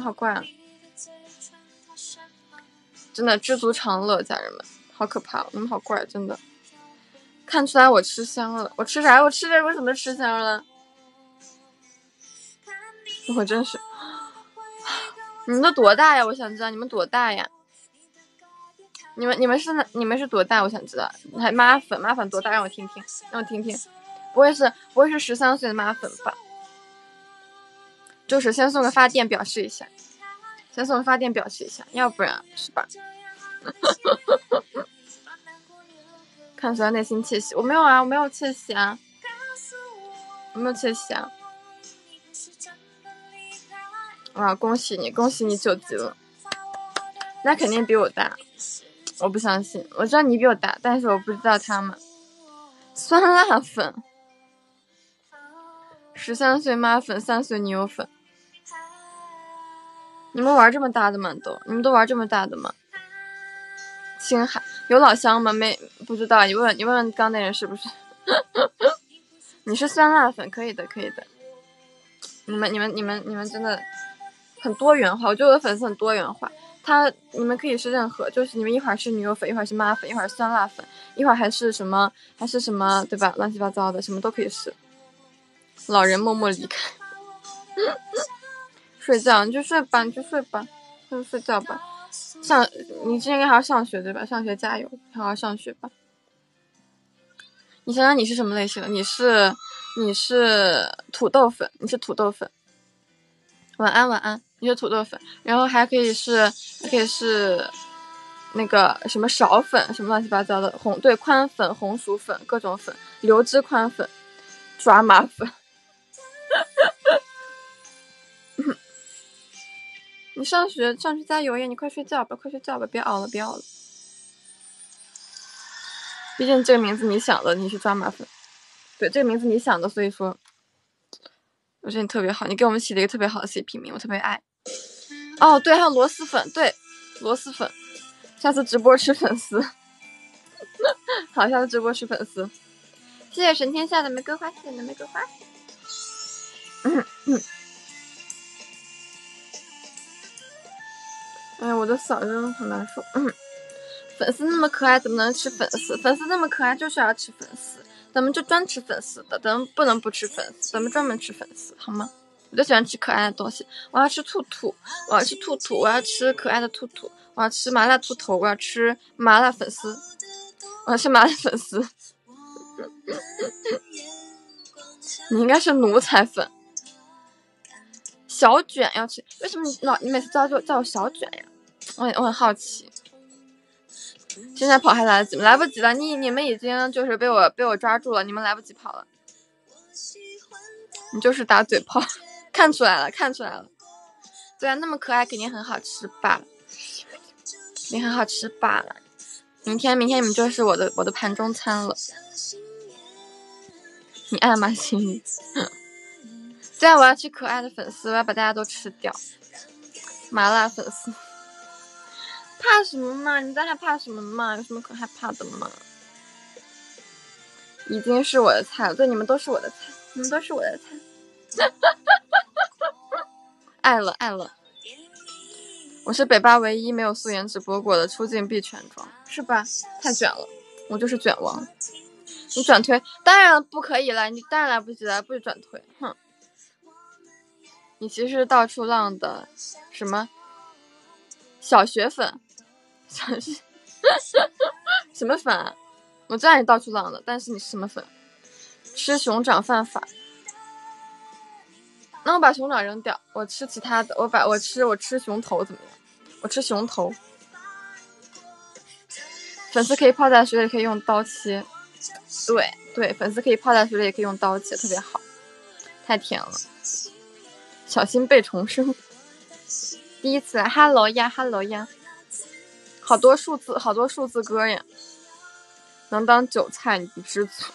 Speaker 1: 真的知足常乐，家人们，好可怕，你们好怪，真的。看出来我吃香了，我吃啥？我吃这为什么吃香了？我真是，你们都多大呀？我想知道你们多大呀？你们是多大？我想知道。还妈粉多大？让我听听。不会是13岁的妈粉吧？就是先送个发电表示一下，要不然是吧？看出来内心窃喜，我没有啊，我没有窃喜啊。哇，恭喜你9级了，那肯定比我大。我不相信，我知道你比我大，但是我不知道他们。酸辣粉，13岁妈粉，3岁女友粉。你们玩这么大的吗？你们都玩这么大的吗？青海有老乡吗？不知道，你问刚那人是不是？ 你是酸辣粉，可以的，可以的。你们真的很多元化，我觉得我的粉丝很多元化。你们可以是任何，就是你们一会儿是女友粉，一会儿是妈粉，一会儿是酸辣粉，一会儿还是什么，对吧？乱七八糟的，什么都可以是。老人默默离开，睡觉你就睡吧，就睡觉吧。你今天应该还要上学对吧？上学加油，好好上学吧。你想想你是什么类型的？你是土豆粉，你是土豆粉。晚安，你是土豆粉，然后还可以是那个什么苕粉，什么乱七八糟的宽粉、红薯粉，各种粉，流汁宽粉、抓马粉。你上学加油呀！你快睡觉吧，别熬了。毕竟这个名字你想的，你是抓马粉，对，这个名字你想的，所以说。我觉得你特别好，你给我们起了一个特别好的 CP 名，我特别爱。哦，对，还有螺蛳粉，对，螺蛳粉，下次直播吃粉丝。好，下次直播吃粉丝。谢谢神天下的玫瑰花，谢谢你的玫瑰花。哎呀，我的嗓子很难受。粉丝那么可爱，怎么能吃粉丝？粉丝那么可爱，就是要吃粉丝。咱们就专吃粉丝的，咱们不能不吃粉丝，咱们专门吃粉丝，好吗？我就喜欢吃可爱的东西，我要吃兔兔，我要吃可爱的兔兔，我要吃麻辣兔头，我要吃麻辣粉丝，我要吃麻辣粉丝。你应该是奴才粉。小卷要吃，为什么你每次叫我小卷呀？我很好奇。现在跑还来得及吗？来不及了，你们已经就是被我抓住了，你们来不及跑了。你就是打嘴炮，看出来了。对啊，那么可爱，肯定很好吃吧？肯定很好吃吧？明天你们就是我的盘中餐了。你爱吗，心雨？对啊，我要吃可爱的粉丝，我要把大家都吃掉。麻辣粉丝。怕什么嘛？你在害怕什么嘛？有什么可害怕的嘛？已经是我的菜了，对，你们都是我的菜，爱了。我是北巴唯一没有素颜直播过的出镜必全妆，是吧？太卷了，我就是卷王。你转推，当然不可以了，你当然来不及转推，哼！你其实是到处浪的什么小学粉？什么粉啊？我知道你到处浪的，但是你是什么粉？吃熊掌犯法。那我把熊掌扔掉，我吃其他的。我吃熊头怎么样？我吃熊头。粉丝可以泡在水里，可以用刀切。对，粉丝可以泡在水里，也可以用刀切，特别好。太甜了，小心被重生。第一次来 ，Hello 呀，好多数字歌呀，能当韭菜你不知足。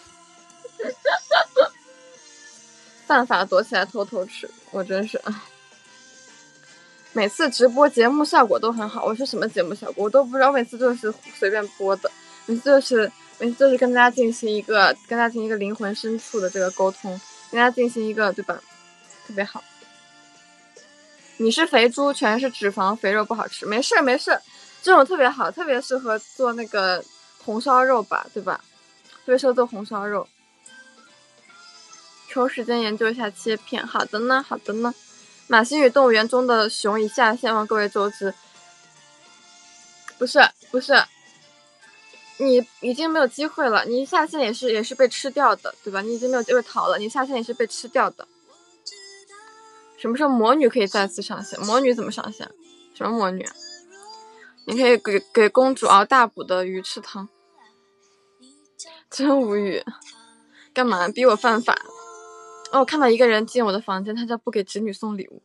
Speaker 1: 犯法躲起来偷吃，我真是。每次直播节目效果都很好，我是什么节目效果我都不知道，每次就是随便播的，每次就是跟大家进行一个灵魂深处的这个沟通，跟大家进行一个，对吧？特别好。你是肥猪，全是脂肪，肥肉不好吃。没事，这种特别好，特别适合做那个红烧肉吧，对吧？特别适合做红烧肉。抽时间研究一下切片。好的呢。马星宇动物园中的熊已下线，望各位周知。不是，你已经没有机会了，你下线也是被吃掉的，对吧？你已经没有机会逃了，你下线也是被吃掉的。什么时候魔女可以再次上线？魔女怎么上线？什么魔女啊？你可以给公主熬大补的鱼翅汤。真无语，干嘛逼我犯法？哦，我看到一个人进我的房间，他叫不给侄女送礼物。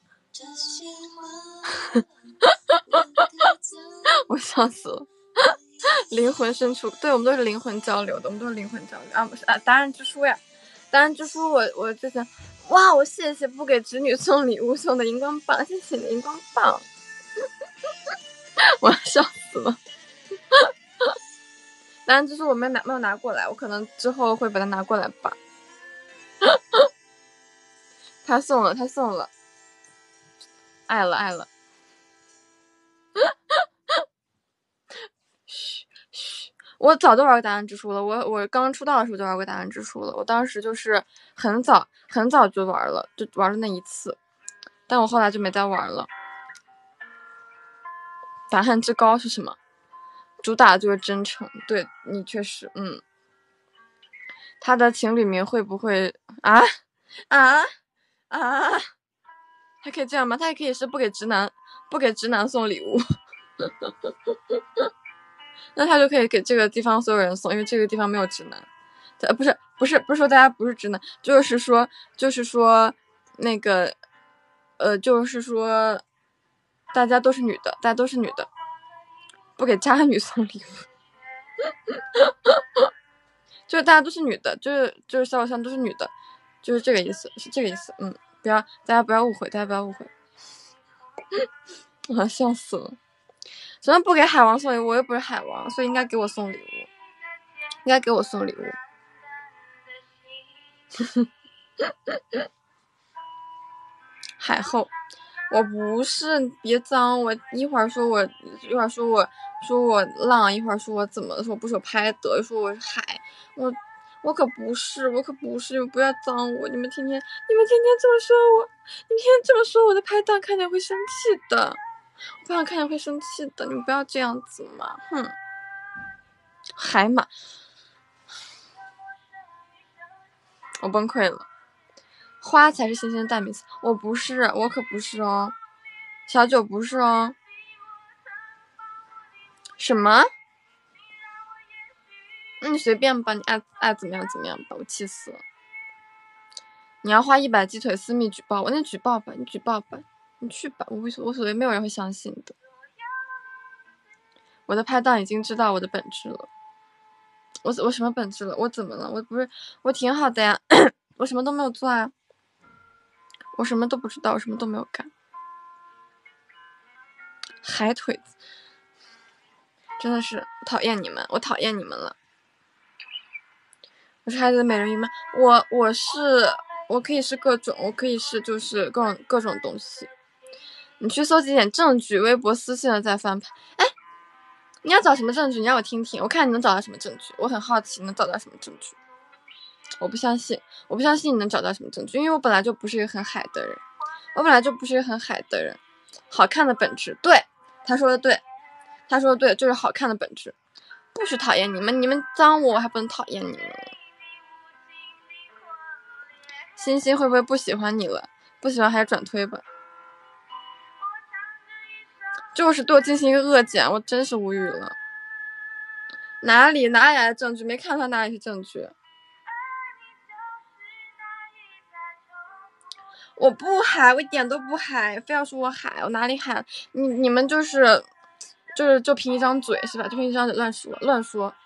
Speaker 1: 我笑死了。灵魂深处，对，我们都是灵魂交流的，啊！不是啊，达人之书呀，达人之书，我之前，哇，我谢谢不给侄女送礼物送的荧光棒，谢谢你荧光棒。我要笑死了。 答案之书我没有拿过来，我可能之后会把它拿过来吧。他送了，爱了。嘘，我早就玩过答案之书了，我刚出道的时候就玩过答案之书了，我当时就是很早就玩了，就玩了那一次，但我后来就没再玩了。答案之高是什么？主打的就是真诚，对你确实，他的情侣名会不会啊？他可以这样吗？他也可以是不给直男送礼物，那他就可以给这个地方所有人送，因为这个地方没有直男。不是说大家不是直男，就是说那个就是说大家都是女的，不给渣女送礼物。就是大家都是女的，就是小偶像都是女的，就是这个意思，是这个意思。大家不要误会，我笑死了。什么不给海王送礼物？我又不是海王，所以应该给我送礼物，海后，我不是，别脏，我一会儿说我浪，一会儿说我怎么说不是我拍的，说我是海，我可不是，你们不要脏我，你们天天这么说我，你们天天这么说我的拍档看见会生气的，我拍档看见会生气的，你们不要这样子嘛，哼，海马，我崩溃了。花才是星星的代名词，我可不是哦，小九不是哦。什么？那你随便吧，你爱怎么样吧，我气死了。你要花100鸡腿私密举报我，那举报吧，你去吧，我无所谓，没有人会相信的。我的拍档已经知道我的本质了，我什么本质了？我怎么了？我挺好的呀，我什么都没有做啊。我什么都不知道，我什么都没有干。海腿子，真的是讨厌你们，我讨厌你们了。我是孩子的美人鱼吗？我可以是各种，我可以是就是各种东西。你去搜集点证据，微博私信了再翻牌。哎，你要找什么证据？你让我听听，我看你能找到什么证据。我很好奇，能找到什么证据？我不相信你能找到什么证据，因为我本来就不是一个很海的人，好看的本质，对，他说的对，就是好看的本质。不许讨厌你们脏我还不能讨厌你们。星星会不会不喜欢你了？不喜欢还是转推吧。就是对我进行一个恶剪，我真是无语了。哪里来的证据？没看到哪里是证据。我不海，我一点都不海，非要说我海，我哪里海？你们就凭一张嘴是吧？就凭一张嘴乱说，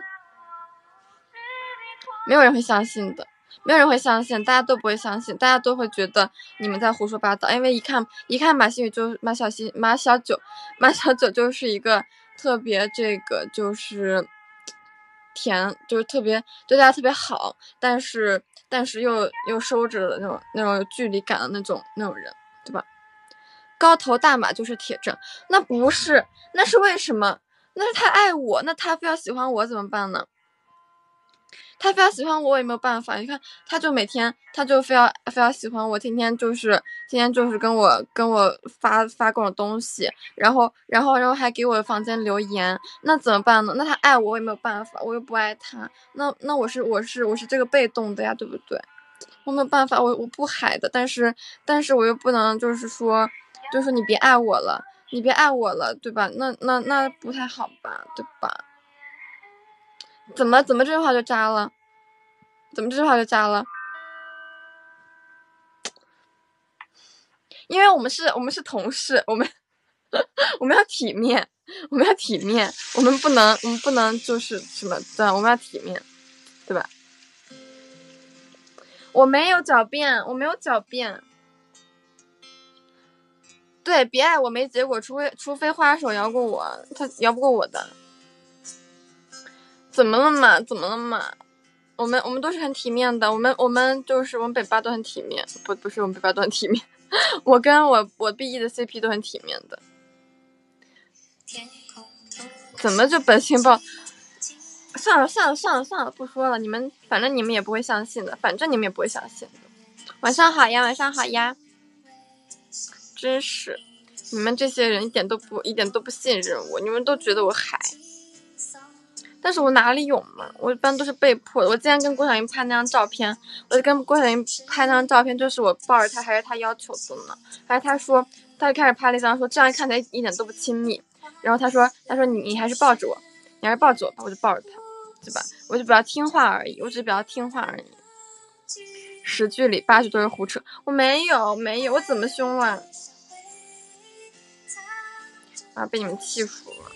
Speaker 1: 没有人会相信的，大家都不会相信，大家都会觉得你们在胡说八道，因为一看马小九就是一个特别这个就是甜，就是特别对大家特别好，但是又收着的那种有距离感的那种人，对吧？高头大马就是铁证，那不是，那是为什么？那是他爱我，那他非要喜欢我怎么办呢？他非要喜欢我也没有办法，你看他就每天他就非要喜欢我，天天就是跟我发各种东西，然后还给我房间留言，那怎么办呢？那他爱我也没有办法，我又不爱他，那我是这个被动的呀，对不对？我没有办法，我不海的，但是我又不能就是说你别爱我了，对吧？那不太好吧，对吧？怎么这句话就渣了？因为我们是同事，我们要体面，我们不能就是什么的，我们要体面，对吧？我没有狡辩。对，别爱我没结果，除非花手摇过我，他摇不过我的。 怎么了嘛？怎么了嘛？我们都是很体面的，我们就是我们北巴都很体面，不是我们北巴都很体面，我跟我 BE 的 CP 都很体面的。怎么就本性爆？算了，不说了，反正你们也不会相信的，晚上好呀，真是，你们这些人一点都不信任我，你们都觉得我海，但是我哪里有嘛？我一般都是被迫的。我今天跟郭晓莹拍那张照片，就是我抱着他，还是他要求的呢？还是他说，他就开始拍了一张，说这样看起来一点都不亲密。然后他说你还是抱着我，吧，我就抱着他，对吧？我就比较听话而已，10句里8句都是胡扯，我没有，我怎么凶了？被你们气服了，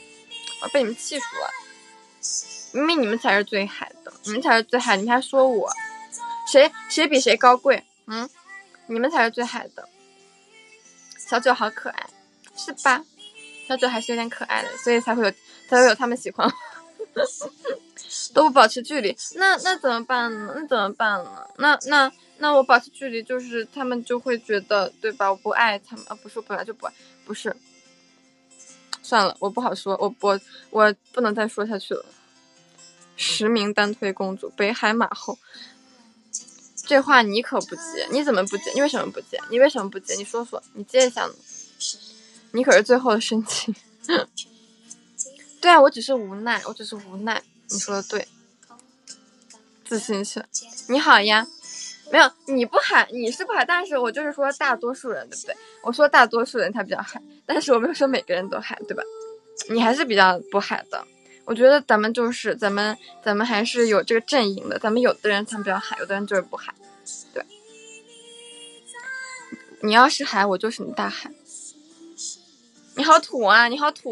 Speaker 1: 明明你们才是最海的，你们还说我谁比谁高贵？你们才是最海的。小九好可爱，是吧？小九还是有点可爱的，所以才会有他们喜欢我。都不保持距离，那怎么办呢？那我保持距离，就是他们就会觉得，对吧？我不爱他们不是，本来就不爱，不是。算了，我不好说，我不能再说下去了。10名单推公主，北海马后，这话你可不接，你怎么不接？你为什么不接？你说说，你接一下呢？你可是最后的深情。对啊，我只是无奈，你说的对，自信些。你好呀，没有，你是不海，但是我就是说大多数人，对不对？我说大多数人他比较海，但是我没有说每个人都海，对吧？你还是比较不海的。我觉得咱们还是有这个阵营的，咱们有的人他们比较海，有的人就是不海，对。你要是海，我就是你大海。你好土啊！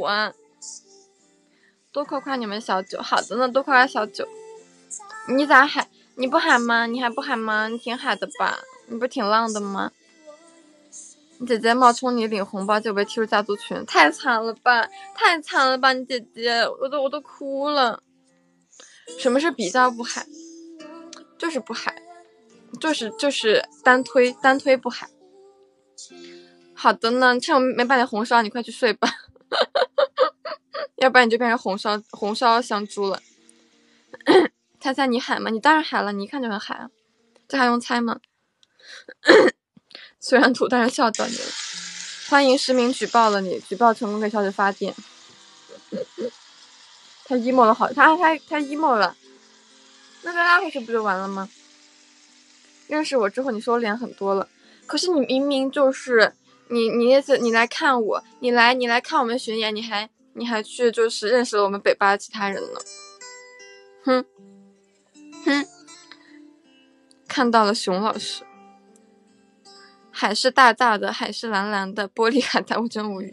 Speaker 1: 多夸夸你们小九，好的呢，多夸夸小九。你咋海？你不海吗？你还不海吗？你挺海的吧？你不挺浪的吗？你姐姐冒充你领红包就被踢出家族群，太惨了吧！你姐姐，我都哭了。什么是比较不海？就是不海，就是单推不海。好的呢，趁我没把你红烧，你快去睡吧。要不然你就变成红烧香猪了。猜猜你海吗？你当然海了，你一看就很海啊，这还用猜吗？虽然土，但是笑掉你了。欢迎实名举报了你，举报成功给小姐发电。他 emo 了好，他 emo 了，那被拉回去不就完了吗？认识我之后你收敛很多了，可是你明明就是你那次你来看我，你来看我们巡演，你还去就是认识了我们北巴的其他人呢。哼，看到了熊老师。海是大大的，海是蓝蓝的，玻璃海苔我真无语。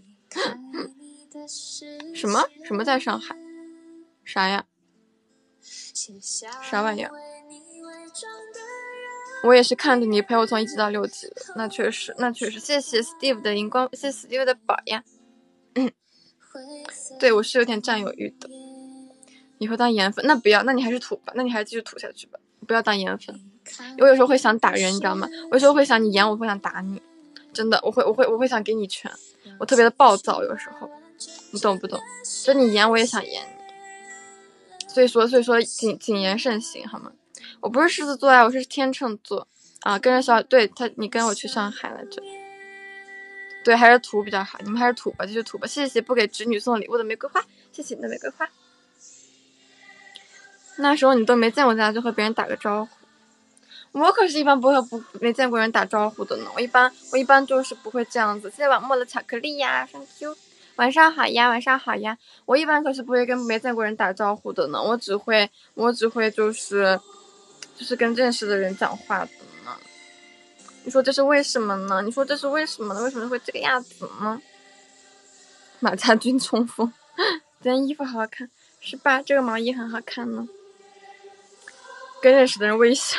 Speaker 1: 什么在上海？啥呀？啥玩意儿？我也是看着你陪我从1集到6集的，那确实，谢谢 Steve 的荧光，谢谢 Steve 的宝呀。对，我是有点占有欲的。以后当颜粉，那不要，那你还是土吧，那你还是继续土下去吧，不要当颜粉。我有时候会想打人，你知道吗？我有时候会想你演我会想打你，真的，我会想给你拳，我特别的暴躁，有时候，你懂不懂？就你演我也想演你，所以说谨言慎行好吗？我不是狮子座呀，我是天秤座啊，跟着对你跟我去上海来着。对，还是土比较好，你们还是土吧，继续土吧。谢谢不给侄女送礼物的玫瑰花，谢谢你的玫瑰花。那时候你都没见过咱就和别人打个招呼，我可是一般不会没见过人打招呼的呢。我一般就是不会这样子。谢谢晚末的巧克力呀 ，Thank you。晚上好呀。我一般可是不会跟没见过人打招呼的呢，我只会就是跟认识的人讲话的呢。你说这是为什么呢？为什么会这个样子呢？马家军冲锋，这件衣服好好看，是吧？这个毛衣很好看呢。跟认识的人微笑。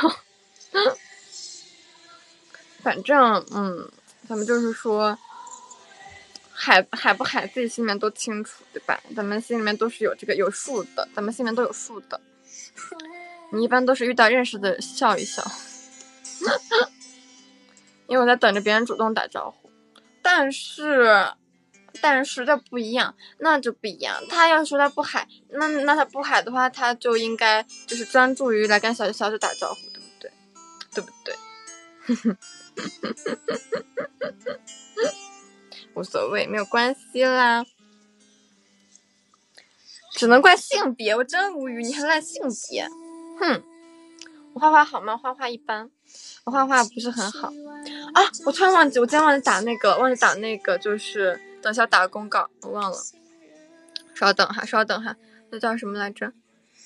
Speaker 1: 反正咱们就是说海不海自己心里面都清楚，对吧？咱们心里面都是有这个有数的，咱们心里面都有数的。你一般都是遇到认识的笑一笑，因为我在等着别人主动打招呼。但是这不一样，那就不一样。他要说他不海，那他不海的话，他就应该就是专注于来跟小九打招呼，对不对？对不对？无所谓，没有关系啦。只能怪性别，我真无语，你还赖性别？哼，我画画好吗？画画一般，我画画不是很好啊。我突然忘记，我今天忘记打那个，就是等下打公告，我忘了。稍等哈，那叫什么来着？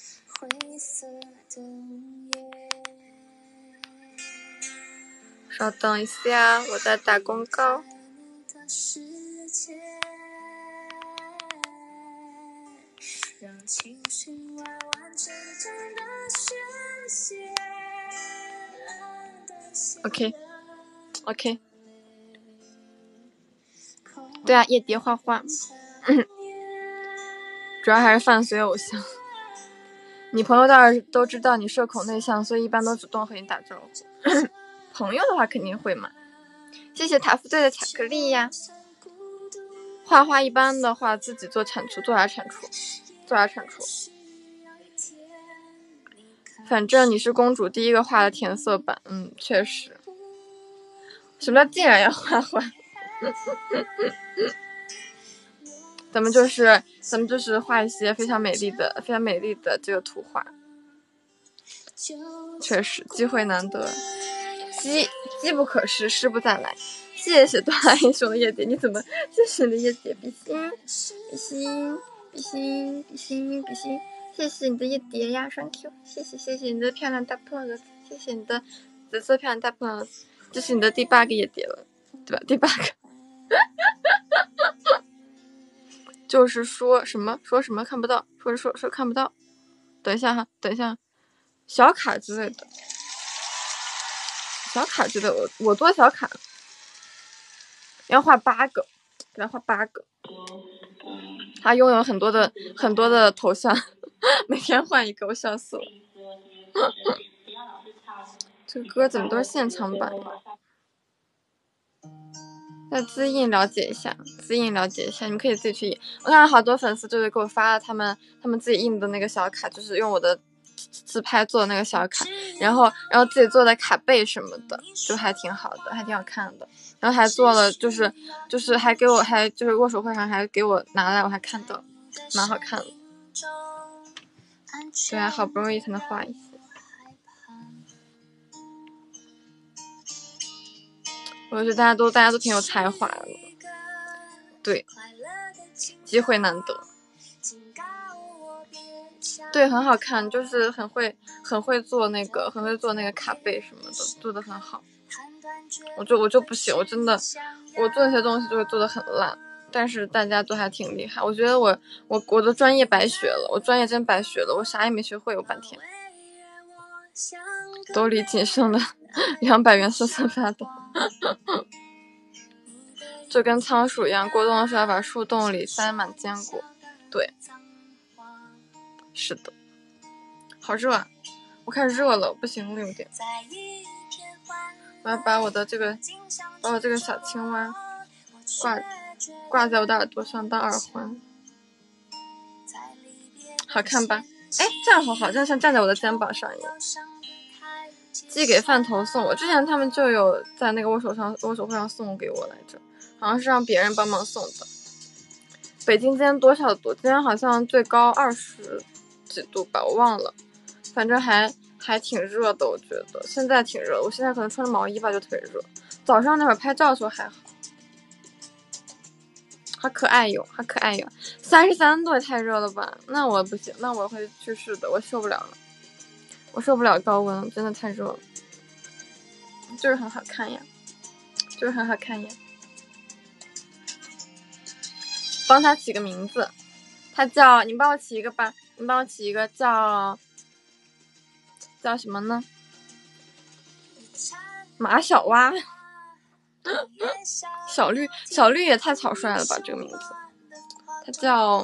Speaker 1: 稍等一下，我在打公告。OK， 对啊，夜蝶画画，主要还是伴随偶像。你朋友倒是都知道你社恐内向，所以一般都主动和你打招呼。朋友的话肯定会嘛。谢谢塔夫队的巧克力呀。画画一般的话自己做啥产出。反正你是公主第一个画的填色板，确实。什么叫竟然要画画？咱们就是画一些非常美丽的这个图画。确实机会难得，机不可失，失不再来。谢谢哆啦 A 熊的夜蝶，你怎么谢谢你的夜蝶？比心，谢谢你的夜蝶呀，thank you， 谢谢你的漂亮大胖子，谢谢你的紫色漂亮大胖子，这是你的第8个夜蝶了，对吧？第8个。就是说什么看不到，说看不到。等一下，小卡之类的，我做小卡要画8个，给他画8个。他拥有很多的头像，每天换一个，我笑死了。这个歌怎么都是现场版的？在自印了解一下，你们可以自己去印。我看到好多粉丝就是给我发了他们自己印的那个小卡，就是用我的自拍做的那个小卡，然后自己做的卡背什么的，就还挺好的，还挺好看的。然后还做了就是还给我就是握手会上还给我拿来，我还看到，蛮好看的。对啊，好不容易才能画一些。我觉得大家都挺有才华的，对，机会难得，对，很好看，就是很会做那个卡背什么的，做得很好。我就不行，我真的我做那些东西就会做得很烂，但是大家都还挺厉害。我觉得我的专业白学了，我专业真白学了，我啥也没学会，我半天。兜里仅剩的200元瑟瑟发抖。就跟仓鼠一样，过冬的时候要把树洞里塞满坚果。对，是的，好热啊！我开始热了，不行了有点。我要把我这个小青蛙挂在我的耳朵上当耳环，好看吧？哎，这样好像站在我的肩膀上一样。寄给饭头送我，之前他们就有在那个握手会上送给我来着。好像是让别人帮忙送的。北京今天多少度？今天好像最高20几度吧，我忘了。反正还挺热的，我觉得现在挺热的。我现在可能穿着毛衣吧，就特别热。早上那会儿拍照的时候还好。好可爱哟！33度也太热了吧？那我不行，那我会去世的，我受不了了。我受不了高温，真的太热了。就是很好看呀。帮他起个名字，他叫你帮我起一个吧，你帮我起一个叫什么呢？马小蛙， 小绿，小绿也太草率了吧，这个名字。他叫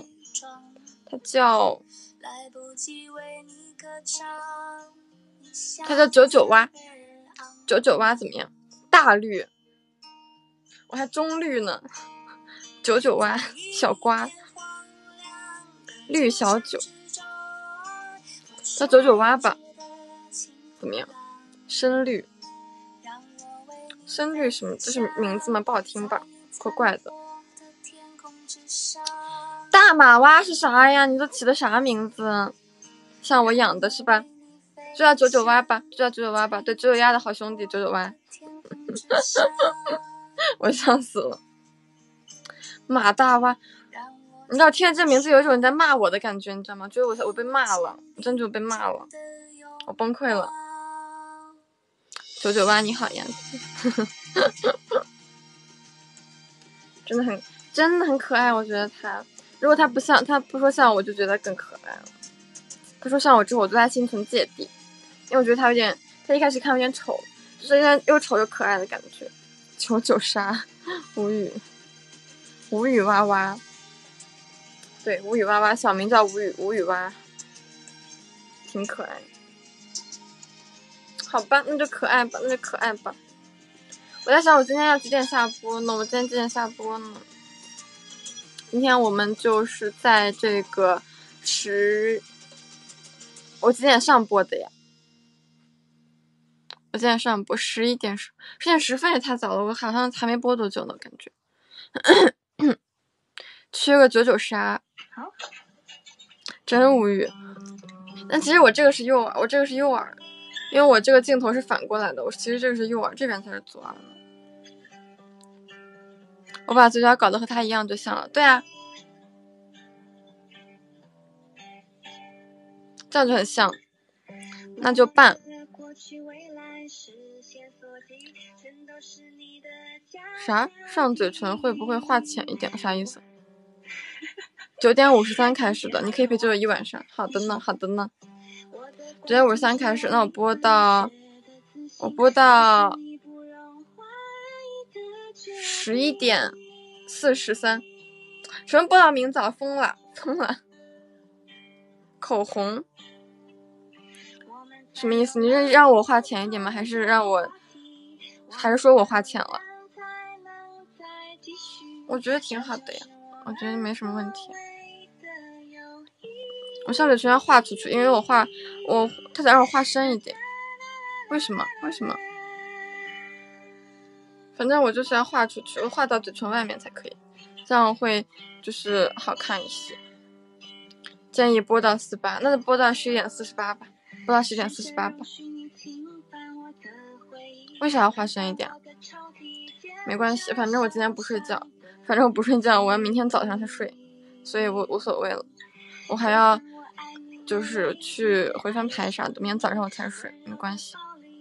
Speaker 1: 九九蛙，九九蛙怎么样？大绿，我还中绿呢。九九蛙，小瓜，绿小九，叫九九蛙吧，怎么样？深绿，深绿什么？这是名字吗？不好听吧，怪怪的。大马蛙是啥呀？你都起的啥名字？像我养的是吧？就叫九九蛙吧，就叫九九蛙吧。对，九九鸭的好兄弟九九蛙。我笑死了。马大蛙，你知道听这名字有一种人在骂我的感觉，你知道吗？就是我被骂了，我真就被骂了，我崩溃了。九九蛙你好呀。真的很可爱，我觉得他。如果他不说像我，就觉得更可爱了。他说像我之后，我对他心存芥蒂，因为我觉得他一开始看有点丑，就是又丑又可爱的感觉。九九杀，无语，无语娃娃，对，无语娃娃，小名叫无语娃，挺可爱。好吧，那就可爱吧，那就可爱吧。我在想，我今天要几点下播呢？我今天几点下播呢？今天我们就是在这个我几点上播的呀？我今天上播11点10分也太早了，我好像还没播多久呢，感觉。缺个九九杀，真无语。但其实我这个是右耳，因为我这个镜头是反过来的，其实这个是右耳，这边才是左耳呢。我把嘴角搞得和他一样就像了，对啊，这样就很像，那就办。啥？上嘴唇会不会画浅一点？啥意思？9点53开始的，你可以陪991晚上。好的呢，好的呢。9点53开始，那我播到11点43。什么播到明早？疯了！口红什么意思？你是让我画浅一点吗？还是说我画浅了？我觉得挺好的呀，我觉得没什么问题。我上嘴唇要画出去，因为他想让我画深一点。为什么？反正我就是要画出去，我画到嘴唇外面才可以，这样会就是好看一些。建议播到48，那就播到11点48吧，播到11点48吧。为啥要画深一点？没关系，反正我今天不睡觉，我要明天早上才睡，所以我无所谓了。我还要就是去回翻牌啥的，明天早上我才睡，没关系。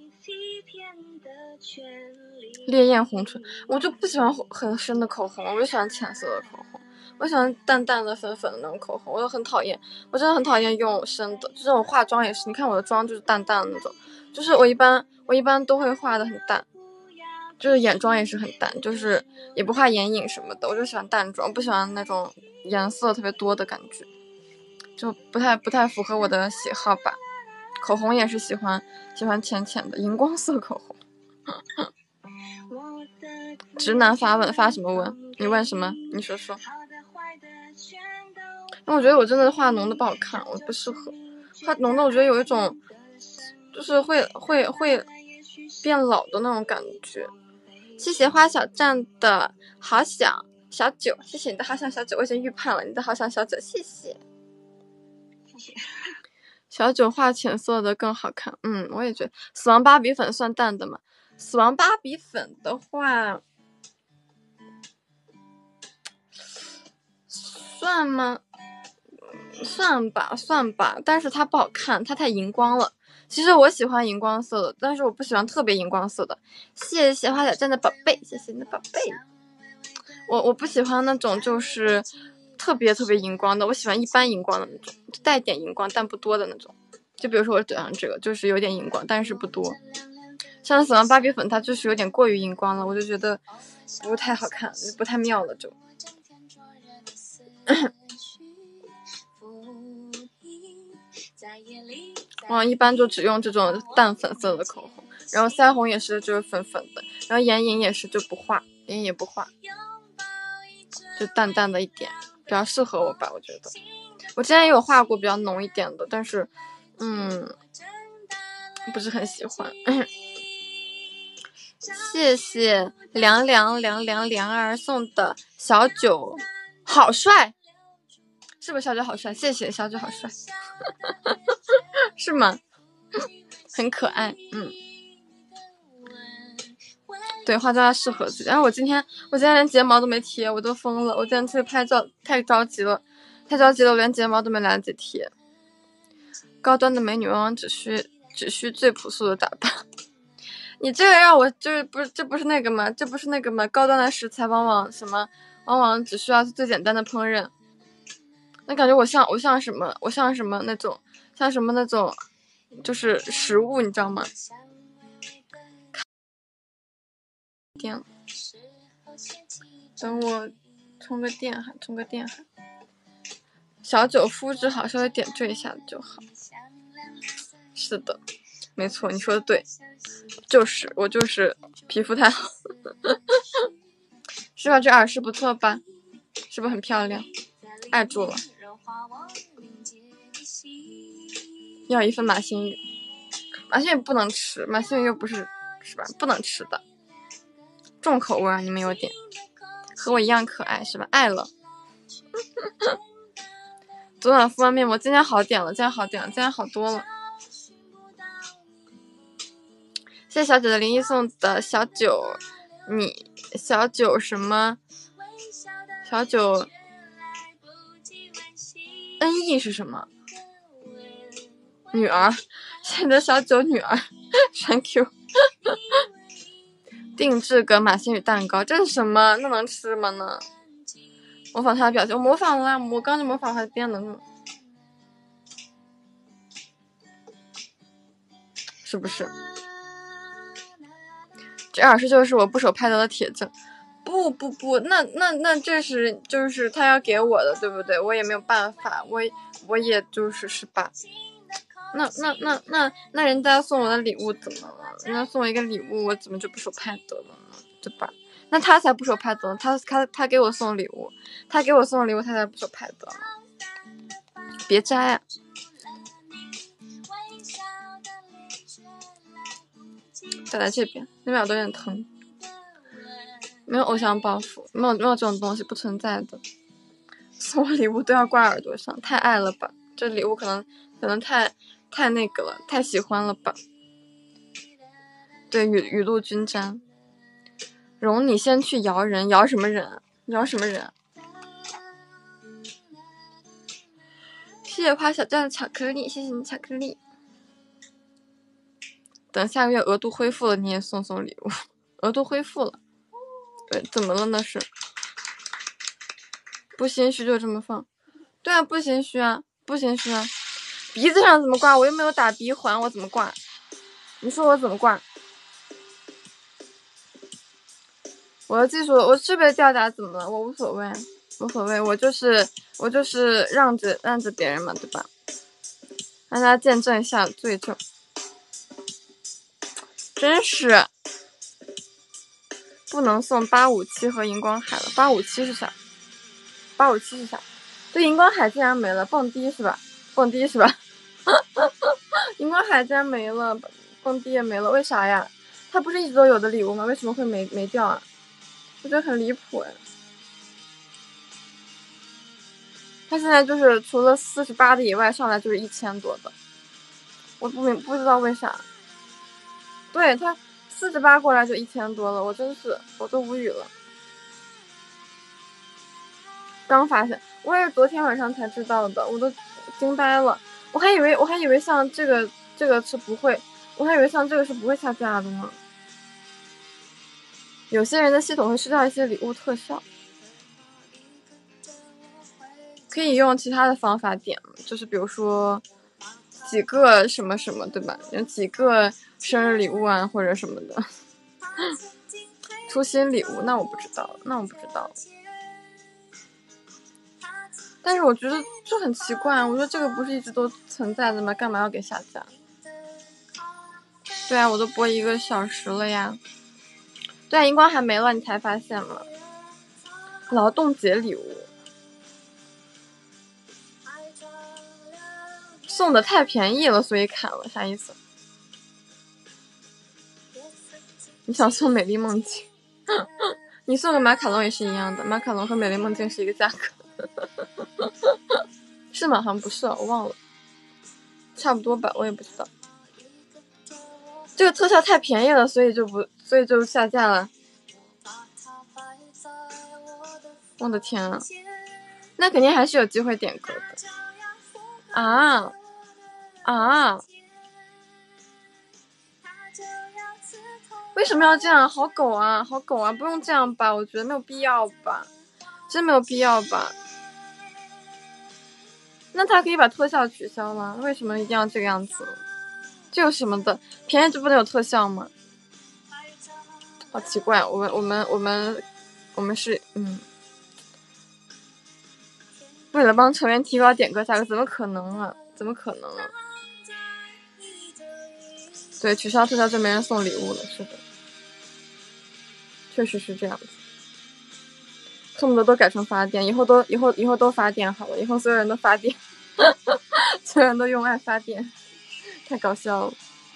Speaker 1: 烈焰红唇，我就不喜欢很深的口红，我就喜欢浅色的口红，我喜欢淡淡的粉粉的那种口红，我就很讨厌，我真的很讨厌用深的，就是我化妆也是，你看我的妆就是淡淡的那种，就是我一般都会画的很淡，就是眼妆也是很淡，就是也不画眼影什么的，我就喜欢淡妆，不喜欢那种颜色特别多的感觉，就不太符合我的喜好吧。口红也是喜欢浅浅的荧光色口红。直男发问，发什么问？你问什么？你说说。我觉得我真的画浓的不好看，我不适合画浓的，我觉得有一种就是会变老的那种感觉。谢谢花小站的好想小九，谢谢你的好想小九，我已经预判了你的好想小九，谢谢。小九画浅色的更好看，我也觉得。死亡芭比粉算淡的吗？死亡芭比粉的话，算吗？算吧，但是它不好看，它太荧光了。其实我喜欢荧光色的，但是我不喜欢特别荧光色的。谢谢花小站的宝贝，谢谢你的宝贝。我不喜欢那种就是特别荧光的，我喜欢一般荧光的那种，带点荧光但不多的那种。就比如说我嘴上这个就是有点荧光，但是不多。 像死亡芭比粉它就是有点过于荧光了，我就觉得不太好看，不太妙了就。我一般就只用这种淡粉色的口红，然后腮红也是就是粉粉的，然后眼影也是就不画，眼影也不画，就淡淡的一点，比较适合我吧，我觉得。我之前也有画过比较浓一点的，但是不是很喜欢。谢谢凉儿送的小九，好帅，是不是小九好帅？谢谢小九好帅，是吗？很可爱，对，化妆要适合自己。然后我今天连睫毛都没贴，我都疯了。我今天出去拍照太着急了，我连睫毛都没来得及贴。高端的美女往往只需最朴素的打扮。你这个让我这不是那个吗？高端的食材往往只需要最简单的烹饪。那感觉我像什么那种就是食物，你知道吗？电了，等我充个电哈。小九肤质好，稍微点缀一下就好。是的，没错，你说的对，我就是皮肤太好，是吧？这耳饰不错吧？是不是很漂亮？爱住了。要一份马心雨，马心雨不能吃，马心雨又不是吧？不能吃的，重口味你们有点，和我一样可爱是吧？爱了。昨晚敷完面膜，今天好点了，今天好多了。谢谢小九的01送的小九，你小九什么？小九 NE 是什么？女儿，谢谢你的小九女儿，Thank you。定制个马心雨蛋糕，这是什么？那能吃吗呢？模仿他的表情，我模仿了，我刚就模仿他变的呢，是不是？这耳饰就是我不守拍得的铁证。不，那这是就是他要给我的，对不对？我也没有办法，我也是吧。那人家送我的礼物怎么了？人家送我一个礼物，我怎么就不守拍得了呢？对吧？那他才不守拍得，他给我送礼物，他才不守拍得呢。别摘啊！再来这边，那边都有点疼。没有偶像包袱，没有这种东西，不存在的。送我礼物都要挂耳朵上，太爱了吧？这礼物可能太那个了，太喜欢了吧？对，雨露均沾。容你先去摇人，摇什么人？谢谢花小酱的巧克力，谢谢你巧克力。等下个月额度恢复了，你也送礼物。额度恢复了，对，怎么了那是？不心虚就这么放。对啊，不心虚啊。鼻子上怎么挂？我又没有打鼻环，我怎么挂？你说我怎么挂？我的技术，我是不是掉价怎么了？我无所谓，我就是让着别人嘛，对吧？让大家见证一下罪证。真是不能送857和荧光海了。857是啥？对，荧光海竟然没了，蹦迪是吧？荧光海竟然没了，蹦迪也没了，为啥呀？它不是一直都有的礼物吗？为什么会没掉啊？我觉得很离谱哎。它现在就是除了48的以外，上来就是1000多的，我不知道为啥。对，它48过来就1000多了，我都无语了。刚发现，我也是昨天晚上才知道的，我都惊呆了。我还以为像这个是不会，我还以为像这个是不会下架的呢。有些人的系统会失掉一些礼物特效，可以用其他的方法点，就是比如说几个什么什么，对吧？有几个生日礼物啊，或者什么的。出新礼物，那我不知道，但是我觉得就很奇怪，我说这个不是一直都存在的吗？干嘛要给下架？对啊，我都播1个小时了呀。对啊，荧光还没了，你才发现吗？劳动节礼物送的太便宜了，所以砍了，啥意思？你想送美丽梦境？你送个马卡龙也是一样的，马卡龙和美丽梦境是一个价格。是吗？好像不是，我忘了，差不多吧，我也不知道。这个特效太便宜了，所以就下架了。我的天啊，那肯定还是有机会点歌的。啊！为什么要这样？好狗啊，不用这样吧？我觉得没有必要吧，真没有必要吧。那他可以把特效取消吗？为什么一定要这个样子？这有什么的？便宜就不能有特效吗？好奇怪，我们是为了帮成员提高点歌价格，怎么可能啊？对，取消特效就没人送礼物了，是的，确实是这样子。恨不得都改成发电，以后都发电好了，以后所有人都发电，所有人都用爱发电，太搞笑了。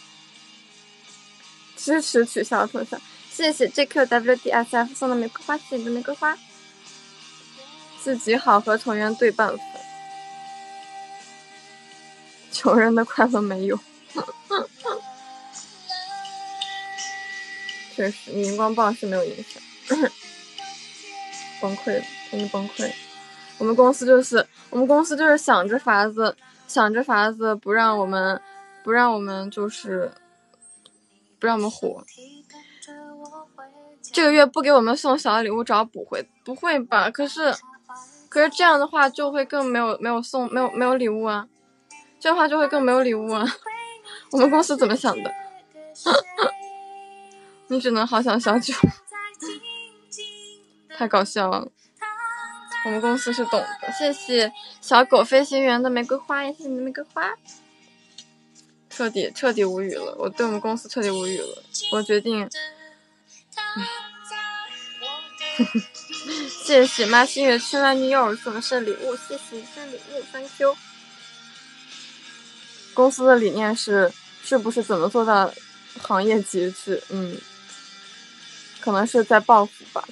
Speaker 1: 支持取消特效，谢谢 JQWDSF 送的玫瑰花，谢谢你的玫瑰花。自己好和成员对半分，穷人的快乐没有。确实，你荧光棒是没有影响。崩溃了，真的崩溃。我们公司就是想着法子不让我们火。这个月不给我们送小礼物找补回，不会吧？可是这样的话就会更没有礼物啊，这样的话就会更没有礼物啊。我们公司怎么想的？你只能好想小九，太搞笑了。我们公司是懂的，谢谢小狗飞行员的玫瑰花，谢谢你的玫瑰花。彻底无语了，我对我们公司彻底无语了，我决定。谢谢妈心月青蛙女友送的生日礼物，谢谢生日礼物 ，Thank you。公司的理念是不是怎么做到行业极致？可能是在报复吧，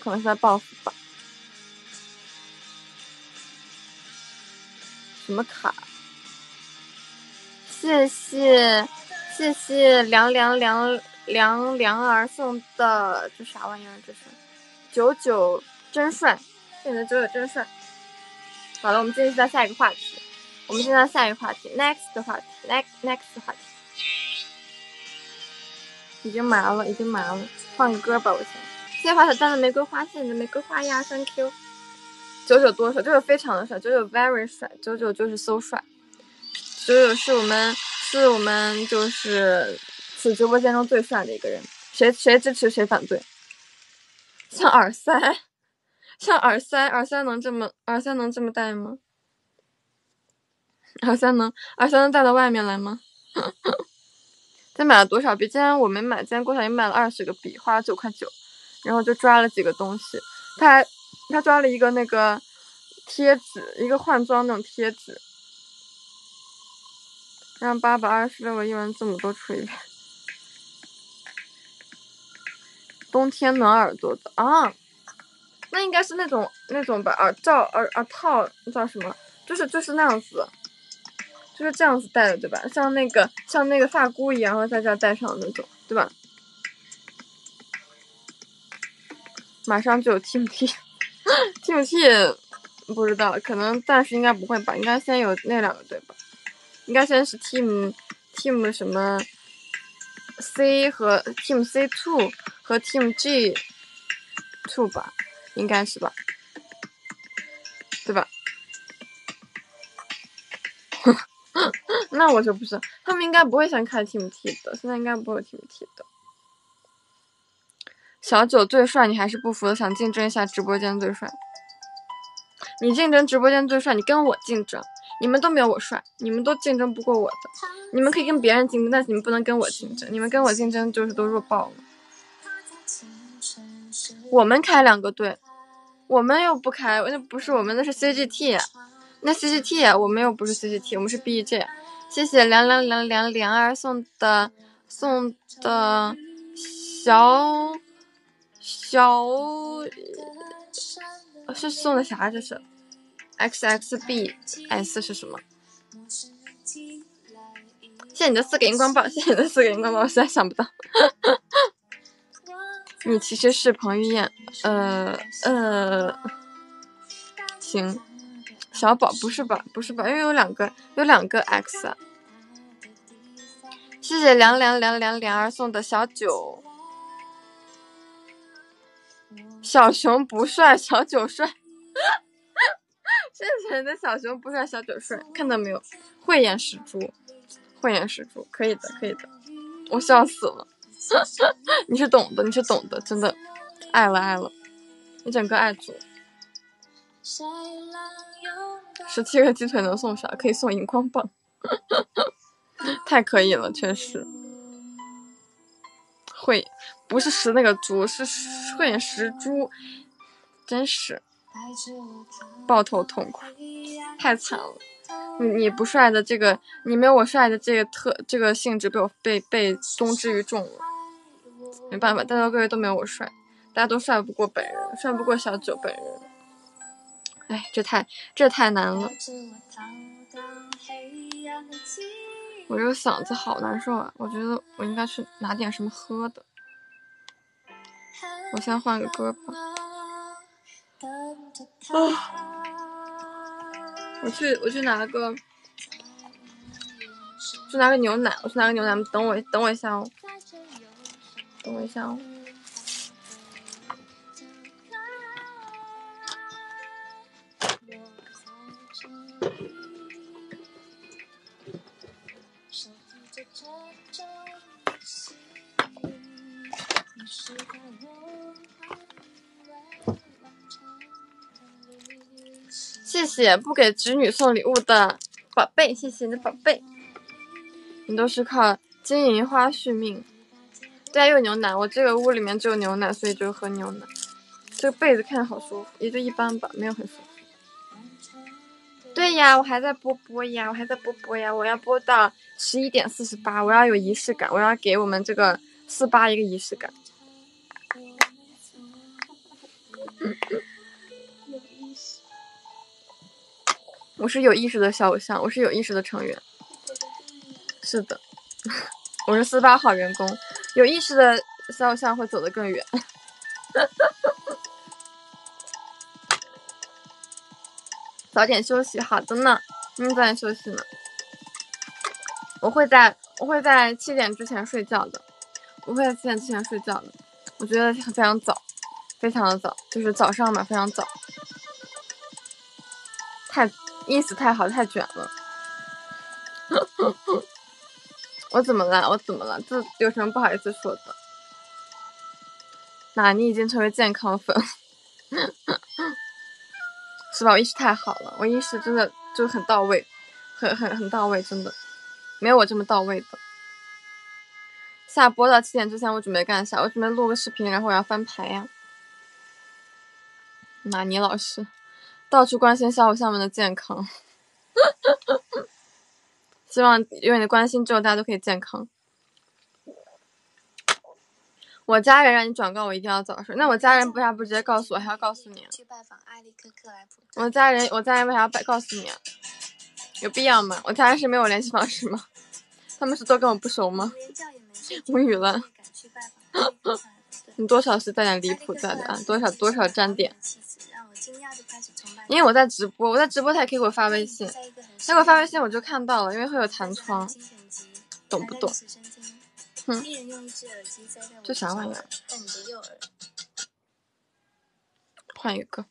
Speaker 1: 什么卡？谢谢凉儿送的，这啥玩意儿？这是99真帅，谢谢99真帅。好了，我们继续到下一个话题。next 话题。已经麻了，换个歌吧，我先。谢谢华小蛋的玫瑰花，谢谢你的玫瑰花呀 ，Thank you。99多帅，99非常的帅，99 very 帅，99就是 so 帅，99是我们就是此直播间中最帅的一个人，谁支持谁反对。像耳塞能这么戴吗？耳塞能戴到外面来吗？今天买了多少币？今天我没买，今天郭小英买了20个币，花了9块9，然后就抓了几个东西。他抓了一个那个贴纸，一个换装那种贴纸，让826个英文字母都出一遍。冬天暖耳朵的啊，那应该是那种吧，耳套叫什么？就是那样子，就是这样子戴的，对吧？像那个发箍一样，然后在这戴上那种，对吧？马上就有 Team T 不知道，可能暂时应该不会吧，应该先有那两个对吧？应该先是 Team 什么 C 和 Team C2 和 Team G2 吧，应该是吧？对吧？ 那我就不是，他们应该不会想开 Team T 的，现在应该不会有 Team T 的。小九最帅，你还是不服的，想竞争一下直播间最帅。你竞争直播间最帅，你跟我竞争，你们都没有我帅，你们都竞争不过我的。你们可以跟别人竞争，但是你们不能跟我竞争，你们跟我竞争就是都弱爆了。我们开2个队，我们又不开，那不是我们，那是 CGT， 那 CGT 我们又不是 CGT， 我们是 BJ。谢谢22222儿送的是送的啥？这是 XXBS 是什么？谢谢你的4个荧光棒，谢谢你的4个荧光棒，我实在想不到。你其实是彭于晏，行，小宝不是吧？不是吧？因为有两个 X 啊。谢谢22222送的小九。小熊不帅，小九帅。谢谢你的小熊不帅，小九帅，看到没有？慧眼识珠，慧眼识珠，可以的，可以的。我笑死了。你是懂的，你是懂的，真的，爱了爱了，你整个爱主。17个鸡腿能送啥？可以送荧光棒。太可以了，确实。慧不是识那个猪，是慧眼识珠，真是抱头痛哭，太惨了。你不帅的这个，你没有我帅的这个性质被公之于众了。没办法，大家各位都没有我帅，大家都帅不过本人，帅不过小九本人。哎，这太难了。我这个嗓子好难受啊，我觉得我应该去拿点什么喝的。我先换个歌吧。我去拿个牛奶，等我一下哦，等我一下哦。谢谢不给侄女送礼物的宝贝，谢谢你的宝贝。你都是靠金银花续命。对啊，又有牛奶，我这个屋里面只有牛奶，所以就喝牛奶。这个被子看着好舒服，也就一般吧，没有很舒服。对呀，我还在播呀，我要播到11点48，我要有仪式感，我要给我们这个48一个仪式感。我是有意识的小偶像，我是有意识的成员。是的，我是48号员工，有意识的小偶像会走得更远。早点休息，好的呢，早点休息呢。我会在7点之前睡觉的，我会在7点之前睡觉的。我觉得非常早，非常的早，就是早上嘛，非常早。意思太好，太卷了。我怎么了？这有什么不好意思说的？那你已经成为健康粉。是吧？我意识太好了，我意识真的就很到位，很到位，真的没有我这么到位的。下播到7点之前，我准备干啥？我准备录个视频，然后我要翻牌呀。纳尼老师到处关心小偶像们的健康，希望有你的关心之后，大家都可以健康。我家人让你转告我一定要早睡，那我家人为啥不直接告诉我，还要告诉你？我家人为啥要告诉你啊？有必要吗？我家人是没有联系方式吗？他们是都跟我不熟吗？无语了。你多少是带点离谱在的啊？多少沾点？因为我在直播，他也可以给我发微信，他给我发微信我就看到了，因为会有弹窗，懂不懂？这啥玩意儿？换一个。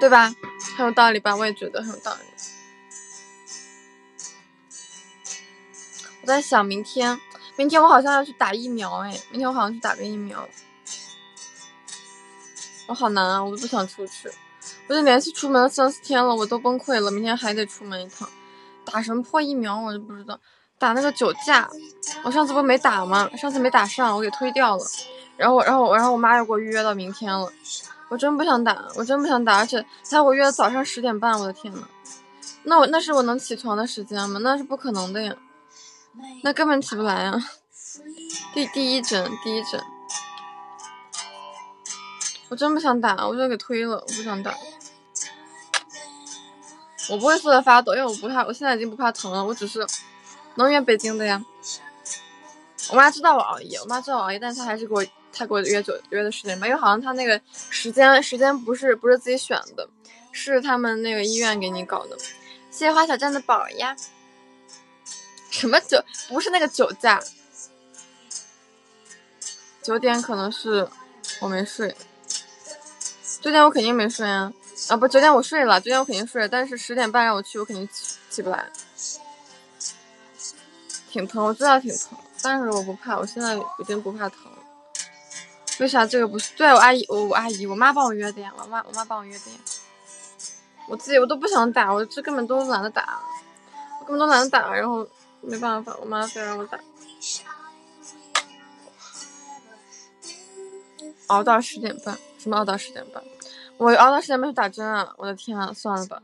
Speaker 1: 对吧？很有道理吧？我也觉得很有道理。我在想明天我好像要去打疫苗哎，明天我好像去打个疫苗。我好难啊，我都不想出去。我就连续出门了3-4天了，我都崩溃了。明天还得出门一趟，打什么破疫苗我就不知道。打那个酒驾，我上次不没打吗？上次没打上，我给推掉了。然后我妈又给我预约到明天了。我真不想打，而且她给我约了早上10点半，我的天呐，那是我能起床的时间吗？那是不可能的呀，那根本起不来啊。第一针，我真不想打，我就给推了，我不想打。我不会缩的发抖，因为我不怕，我现在已经不怕疼了，我只是能约北京的呀。我妈知道我熬夜，但是她还是给我约的10点半，因为好像她那个时间不是自己选的，是他们那个医院给你搞的。谢谢花小站的宝呀。什么酒？不是那个酒驾。9点可能是我没睡，9点我肯定没睡啊。啊不，9点我睡了，9点我肯定睡了，但是10点半让我去，我肯定起不来。挺疼，我知道挺疼，但是我不怕，我现在已经不怕疼了。为啥这个不是？对，我妈帮我约的呀，我妈帮我约的呀。我都不想打，我这根本都懒得打，然后没办法，我妈非让我打。熬到10点半？什么熬到10点半？我熬到10点半去打针啊！我的天啊，算了吧，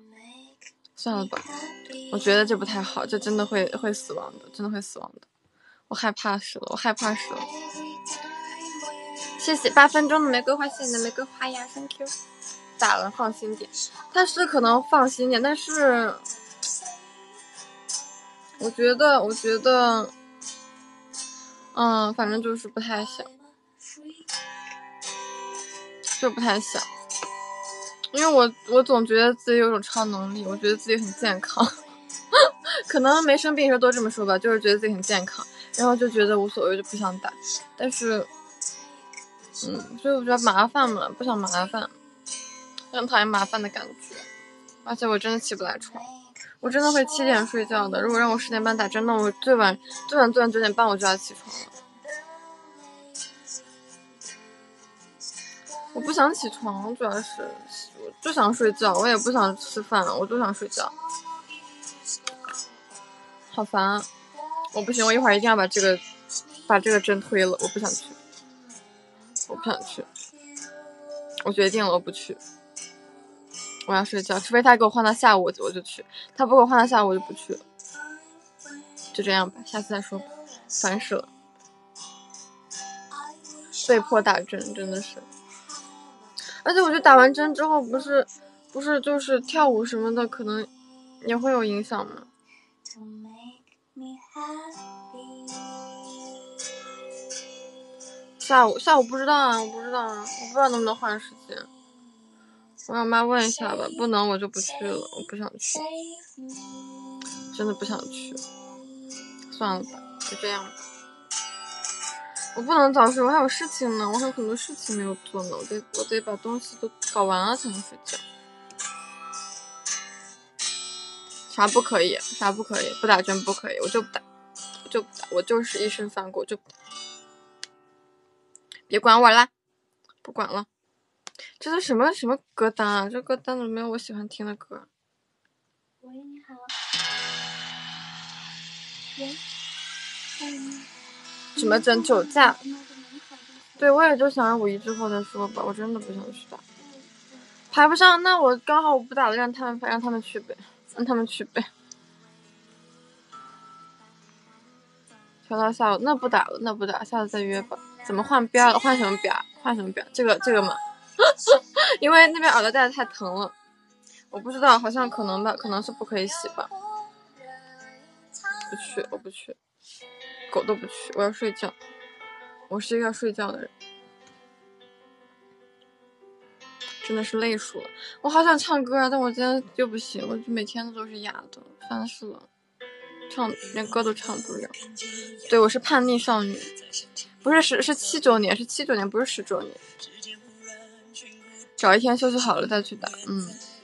Speaker 1: 我觉得这不太好，这真的会死亡的，真的会死亡的，我害怕死了。谢谢8分钟的玫瑰花，谢谢你的玫瑰花呀 ，Thank you。打了放心点，但是可能放心点，但是我觉得，反正就是不太想，因为我总觉得自己有种超能力，我觉得自己很健康，可能没生病时候都这么说吧，就是觉得自己很健康，然后就觉得无所谓，就不想打，但是，所以我觉得麻烦嘛，不想麻烦，很讨厌麻烦的感觉，而且我真的起不来床，我真的会7点睡觉的，如果让我10点半打针，那我最晚9点半我就要起床了。我不想起床，主要是我就想睡觉，我也不想吃饭，我就想睡觉，好烦啊！我不行，我一会儿一定要把这个针推了，我不想去，我决定了，我不去，我要睡觉，除非他给我换到下午，我就去，他不给我换到下午，我就不去了，就这样吧，下次再说吧，烦死了，被迫打针真的是。而且我觉得打完针之后不是就是跳舞什么的可能也会有影响吗？下午不知道啊，我不知道能不能换时间，我让妈问一下吧，不能我就不去了，我不想去，真的不想去，算了吧，就这样吧。我不能早睡，我还有事情呢，我还有很多事情没有做呢，我得把东西都搞完了才能睡觉。啥不可以？不打针不可以，我就不打，我就是一身反骨，就不打。别管我啦，不管了。这是什么歌单啊？这歌单怎么没有我喜欢听的歌？喂，你好。什么针？酒驾？对，我也就想让5一之后再说吧，我真的不想去打。排不上，那我刚好我不打了，让他们去呗，调到下午，那不打了，下次再约吧。怎么换边了？换什么边？这个嘛，因为那边耳朵戴的太疼了，我不知道，好像可能吧，可能是不可以洗吧。我不去，狗都不去，我要睡觉，我是一个要睡觉的人，真的是累死了。我好想唱歌啊，但我今天就不行，我就每天都是哑的，烦死了。连歌都唱不了。对，我是叛逆少女，不是是7周年，不是10周年。找一天休息好了再去打。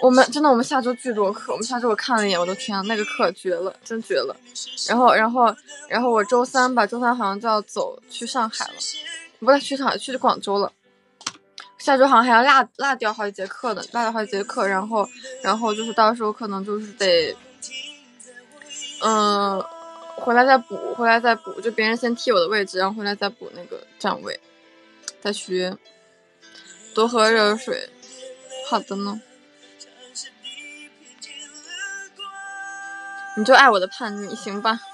Speaker 1: 我们下周巨多课，我们下周我看了一眼，我的天，那个课绝了，真绝了。然后我周三好像就要走去上海了，不是去上海，去广州了。下周好像还要落掉好几节课的，然后就是到时候可能就是得，回来再补，就别人先替我的位置，然后回来再补那个站位，再学，多喝热水。好的呢。你就爱我的叛逆，行吧？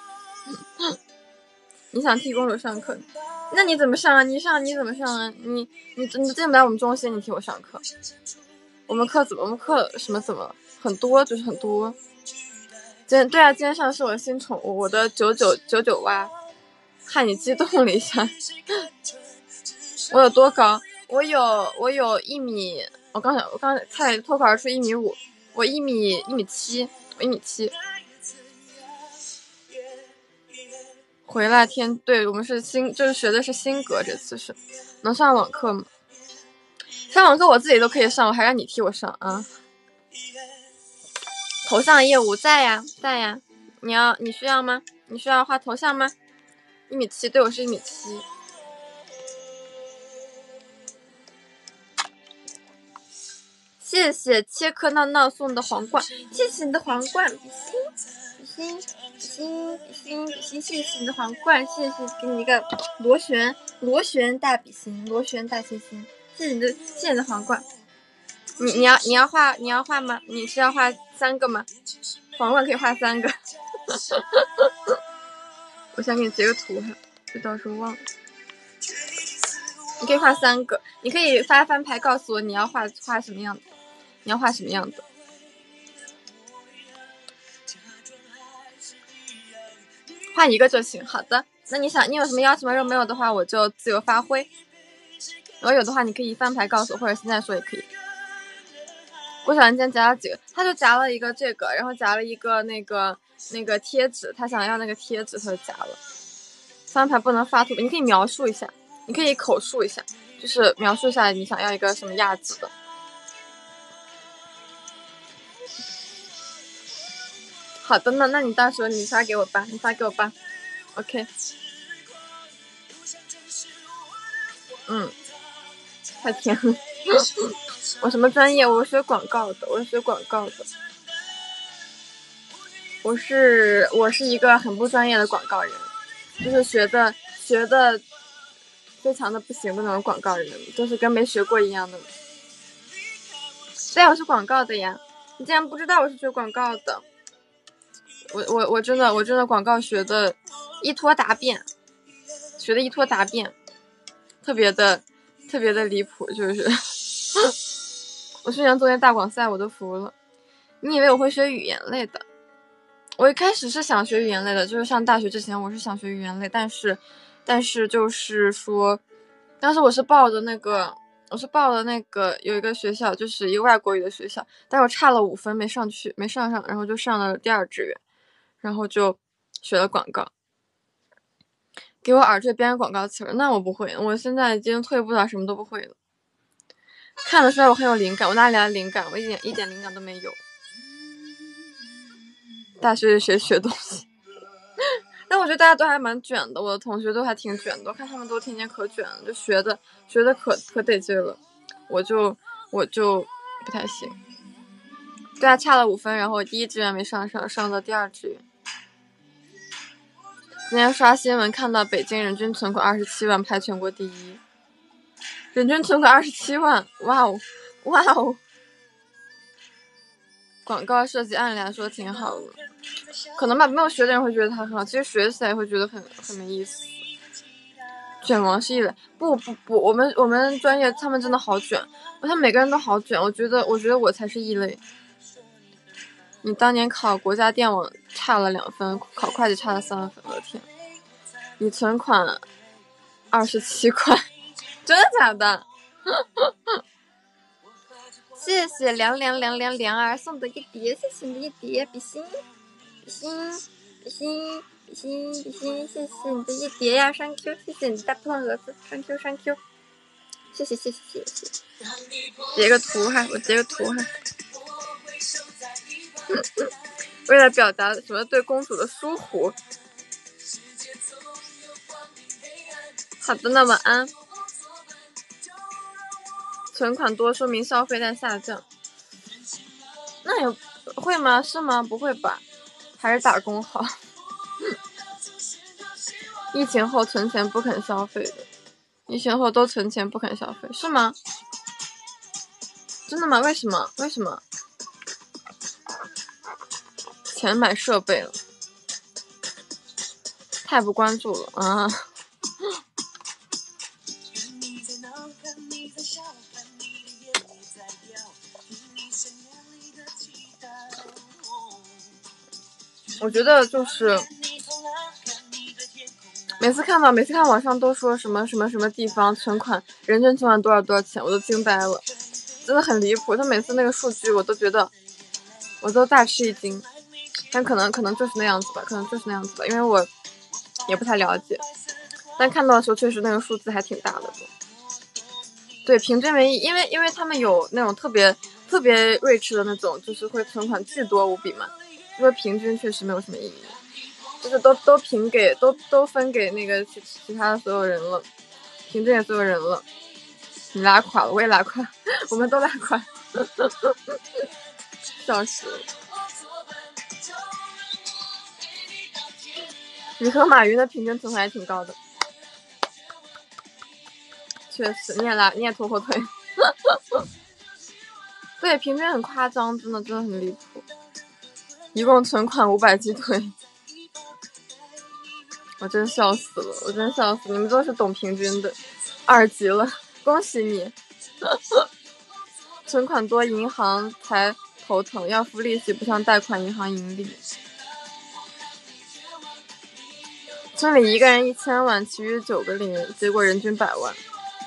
Speaker 1: 你想替公主上课，那你怎么上啊？你怎么上啊？你进不来我们中心，你替我上课。我们课怎么很多，就是很多。今天上的是我的新宠物，我的99蛙，害你激动了一下。我有多高？我有1米，我刚才脱口而出1米5，我1米7，我1米7。回来对，我们是就是学的是新格，这次是能上网课吗？上网课我自己都可以上，我还让你替我上啊？头像业务在呀，你需要吗？你需要画头像吗？1米7，对，我是1米7。谢谢切克闹闹送的皇冠，谢谢你的皇冠，比心，谢谢你的皇冠，谢谢给你一个螺旋大比心，螺旋大星星，谢谢你的皇冠。你要画吗？你是要画3个吗？皇冠可以画3个。我想给你截个图哈，就到时候忘了。你可以画3个，你可以翻牌告诉我你要画什么样的，你要画什么样的。画1个就行。好的，那你有什么要求吗？如果没有的话，我就自由发挥。如果有的话，你可以翻牌告诉我，或者现在说也可以。郭小兰今天夹了几个？他就夹了一个这个，然后夹了一个那个贴纸，他想要那个贴纸，他就夹了。翻牌不能发图，你可以描述一下，你可以口述一下，就是描述一下你想要一个什么样子的。好的呢，那你到时候你发给我吧，OK。太甜了。我什么专业？我学广告的。我是一个很不专业的广告人，就是学的非常的不行的那种广告人，就是跟没学过一样的。对，我是广告的呀，你竟然不知道我是学广告的。我真的广告学的一拖答辩，特别的离谱，就是我去年做那大广赛我都服了。你以为我会学语言类的？我一开始是想学语言类的，就是上大学之前我是想学语言类，但是就是说，当时我是报的那个有一个学校，就是一个外国语的学校，但是我差了5分没上，然后就上了第2志愿，然后就学了广告。给我耳坠编广告词儿，那我不会，我现在已经退步了，什么都不会了。看得出来我很有灵感，我哪里来的灵感？我一点灵感都没有。大学学东西，但我觉得大家都还蛮卷的，我的同学都还挺卷的，我看他们都天天可卷了，就学的可得劲了，我就不太行。对啊，差了5分，然后我第1志愿没上到第2志愿。今天刷新闻看到北京人均存款27万，排全国第1。人均存款27万，哇哦！广告设计按理来说挺好的，可能吧，没有学的人会觉得它很好，其实学起来会觉得很没意思。卷王是一类，不，我们专业他们真的好卷，他们每个人都好卷，我觉得我才是异类。你当年考国家电网差了2分，考会计差了3分，我的天！你存款27块，真的假的？谢谢凉儿送的1叠，谢谢你的1叠，比心，谢谢你的1叠呀，thank you，谢谢你的大胖蛾子，thank you，谢谢。截个图哈，我截个图哈。 为了表达什么对公主的疏忽。好的，那晚安。存款多说明消费在下降，那也会吗？是吗？不会吧？还是打工好。疫情后存钱不肯消费的，疫情后都存钱不肯消费，是吗？真的吗？为什么？为什么？钱买设备了，太不关注了啊！我觉得就是每次看网上都说什么地方存款人均存款多少钱，我都惊呆了，真的很离谱。他每次那个数据我都觉得我都大吃一惊，但可能就是那样子吧，因为我也不太了解，但看到的时候确实那个数字还挺大的。对，平均为因为他们有那种特别 rich 的那种，就是会存款巨多无比嘛，因为平均确实没有什么意义，就是都分给那个其他的所有人了，平均给所有人了。你拉垮了，我也拉垮，我们都拉垮，笑死了。你和马云的平均存款还挺高的，确实，你也拖后腿。对，平均很夸张，真的很离谱。一共存款500鸡腿，我真笑死了，你们都是懂平均的，2级了，恭喜你。存款多银行才头疼，要付利息，不像贷款银行盈利。村里一个人1000万，其余9个零，结果人均100万。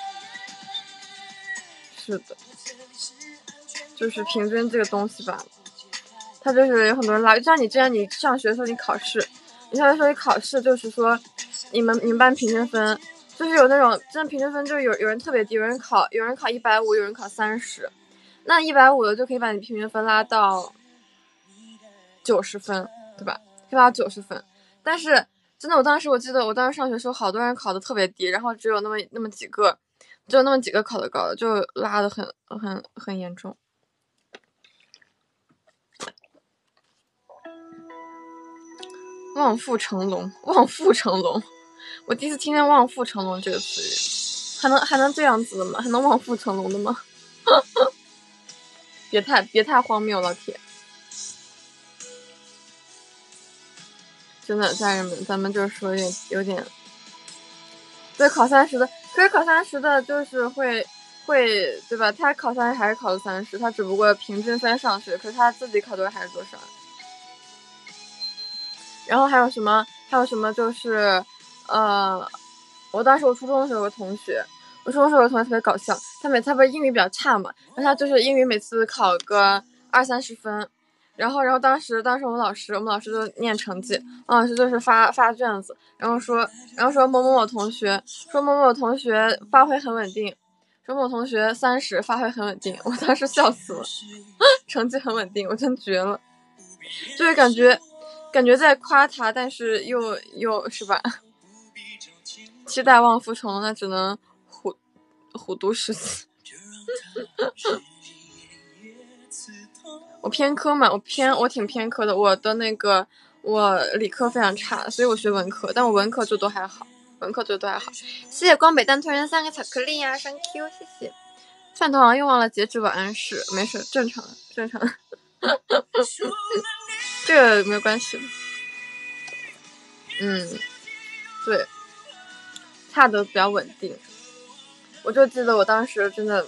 Speaker 1: 是的，就是平均这个东西吧，它就是有很多人拉。就像你之前你上学的时候，你考试就是说你们班平均分，就是有那种真的平均分，就是有人特别低，有人考150，有人考30，那150的就可以把你平均分拉到90分，对吧？可以拉到90分。但是真的，我记得我当时上学的时候，好多人考的特别低，然后只有那么几个考得高的，就拉的很严重。望父成龙，我第一次听见望父成龙这个词语，还能这样子的吗？还能望父成龙的吗？别太荒谬了，铁！真的，家人们，咱们就是说有点，对，考30的，可是考30的就是会对吧？他考30还是考了30，他只不过平均分上去，可是他自己考多少还是多少。然后还有什么就是我当时我初中的时候有个同学特别搞笑，他不是英语比较差嘛，然后他就是英语每次考个20-30分，然后当时我们老师就念成绩，我老师就是发卷子，然后说某某同学发挥很稳定，说某同学30发挥很稳定，我当时笑死了，成绩很稳定，我真绝了，就是感觉在夸他，但是又是吧？期待望父成龙，那只能虎毒食子。我偏科嘛，我挺偏科的。我理科非常差，所以我学文科，但我文科就都还好，谢谢光北蛋推人3个巧克力呀，Thank you，谢谢。饭团好像又忘了截止晚安时，没事，正常。这个没有关系。对，差的比较稳定。我就记得我当时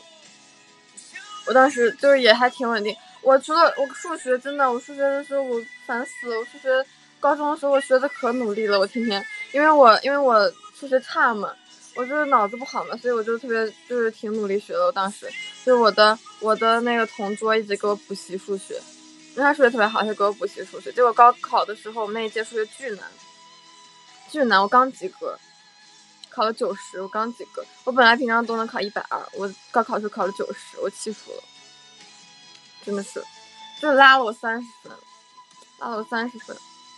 Speaker 1: 就是也还挺稳定。我除了我数学真的，我数学的时候我烦死了。我数学高中的时候我学的可努力了，我天天，因为我数学差嘛，我就是脑子不好嘛，所以我就特别就是挺努力学的。我当时就是我的那个同桌一直给我补习数学，因为他数学特别好，他给我补习数学。结果高考的时候我们那一届数学巨难，我刚及格。考了90，我刚及格。我本来平常都能考120，我高考时考了90，我气死了。真的是， 就拉了我30分，拉了我30分。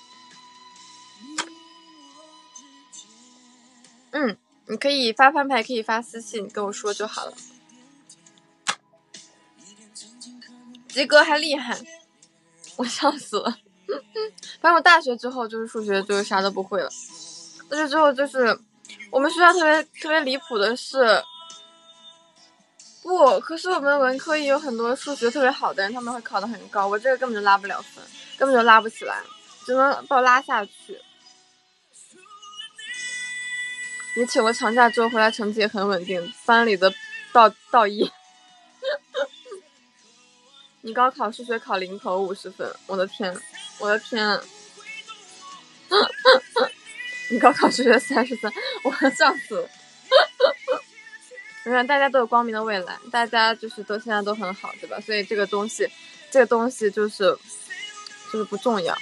Speaker 1: 你可以发翻牌，可以发私信跟我说就好了。及格还厉害，我笑死了。反正我大学之后就是数学就是啥都不会了。大学之后就是我们学校特别离谱的是，可是我们文科也有很多数学特别好的人，他们会考得很高，我这个根本就拉不了分，根本就拉不起来，只能把我拉下去。你请了长假之后回来成绩也很稳定，班里的倒一。你高考数学考零头50分，我的天！你高考数学30分，我笑死了。你看大家都有光明的未来，大家就是现在都很好，对吧？所以这个东西就是不重要。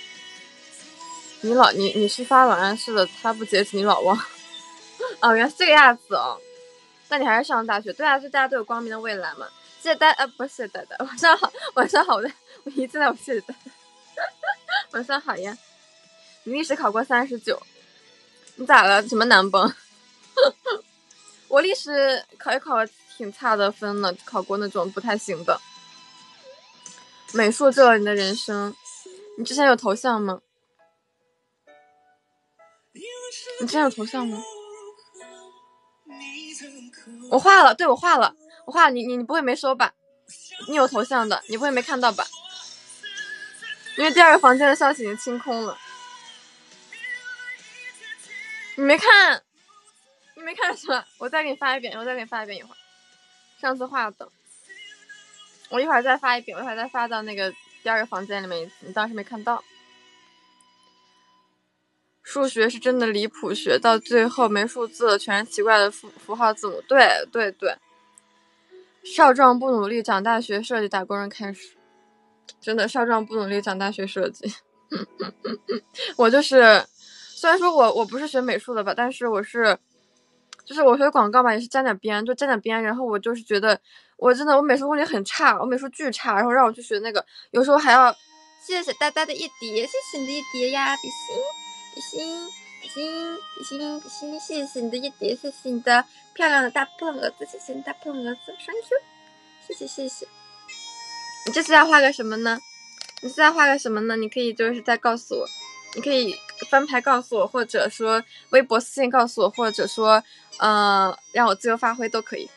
Speaker 1: 你是发晚安式的，他不截止你老忘。哦，原来是这个样子哦。那你还是上大学，对啊，就大家都有光明的未来嘛。谢谢大家，不是谢谢大家，晚上好，我一进来我谢谢大家。晚上好呀。你历史考过39，你咋了？什么难崩？我历史考挺差的分呢，考过那种不太行的。美术救了你的人生。你之前有头像吗？我画了，对，我画了，你不会没收吧？你有头像的，你不会没看到吧？因为第2个房间的消息已经清空了。你没看是吧？我再给你发一遍一会儿。上次画的，我一会儿再发一遍，我一会儿再发到那个第2个房间里面一次，你当时没看到。数学是真的离谱，学到最后没数字，全是奇怪的符号字母。对。少壮不努力，长大学设计，打工人开始。真的，少壮不努力，长大学设计。我就是，虽然说我不是学美术的吧，但是我学广告吧，也是沾点边，然后我就是觉得我美术功底很差，我美术巨差，然后让我去学那个，有时候还要谢谢大家的一叠，谢谢你的一叠呀，比心，谢谢你的一叠，谢谢你的漂亮的大破蛾子，谢谢你大破蛾子，thank you，谢谢。你这次要画个什么呢？你可以就是再告诉我，你可以翻牌告诉我，或者说微博私信告诉我，或者说让我自由发挥都可以。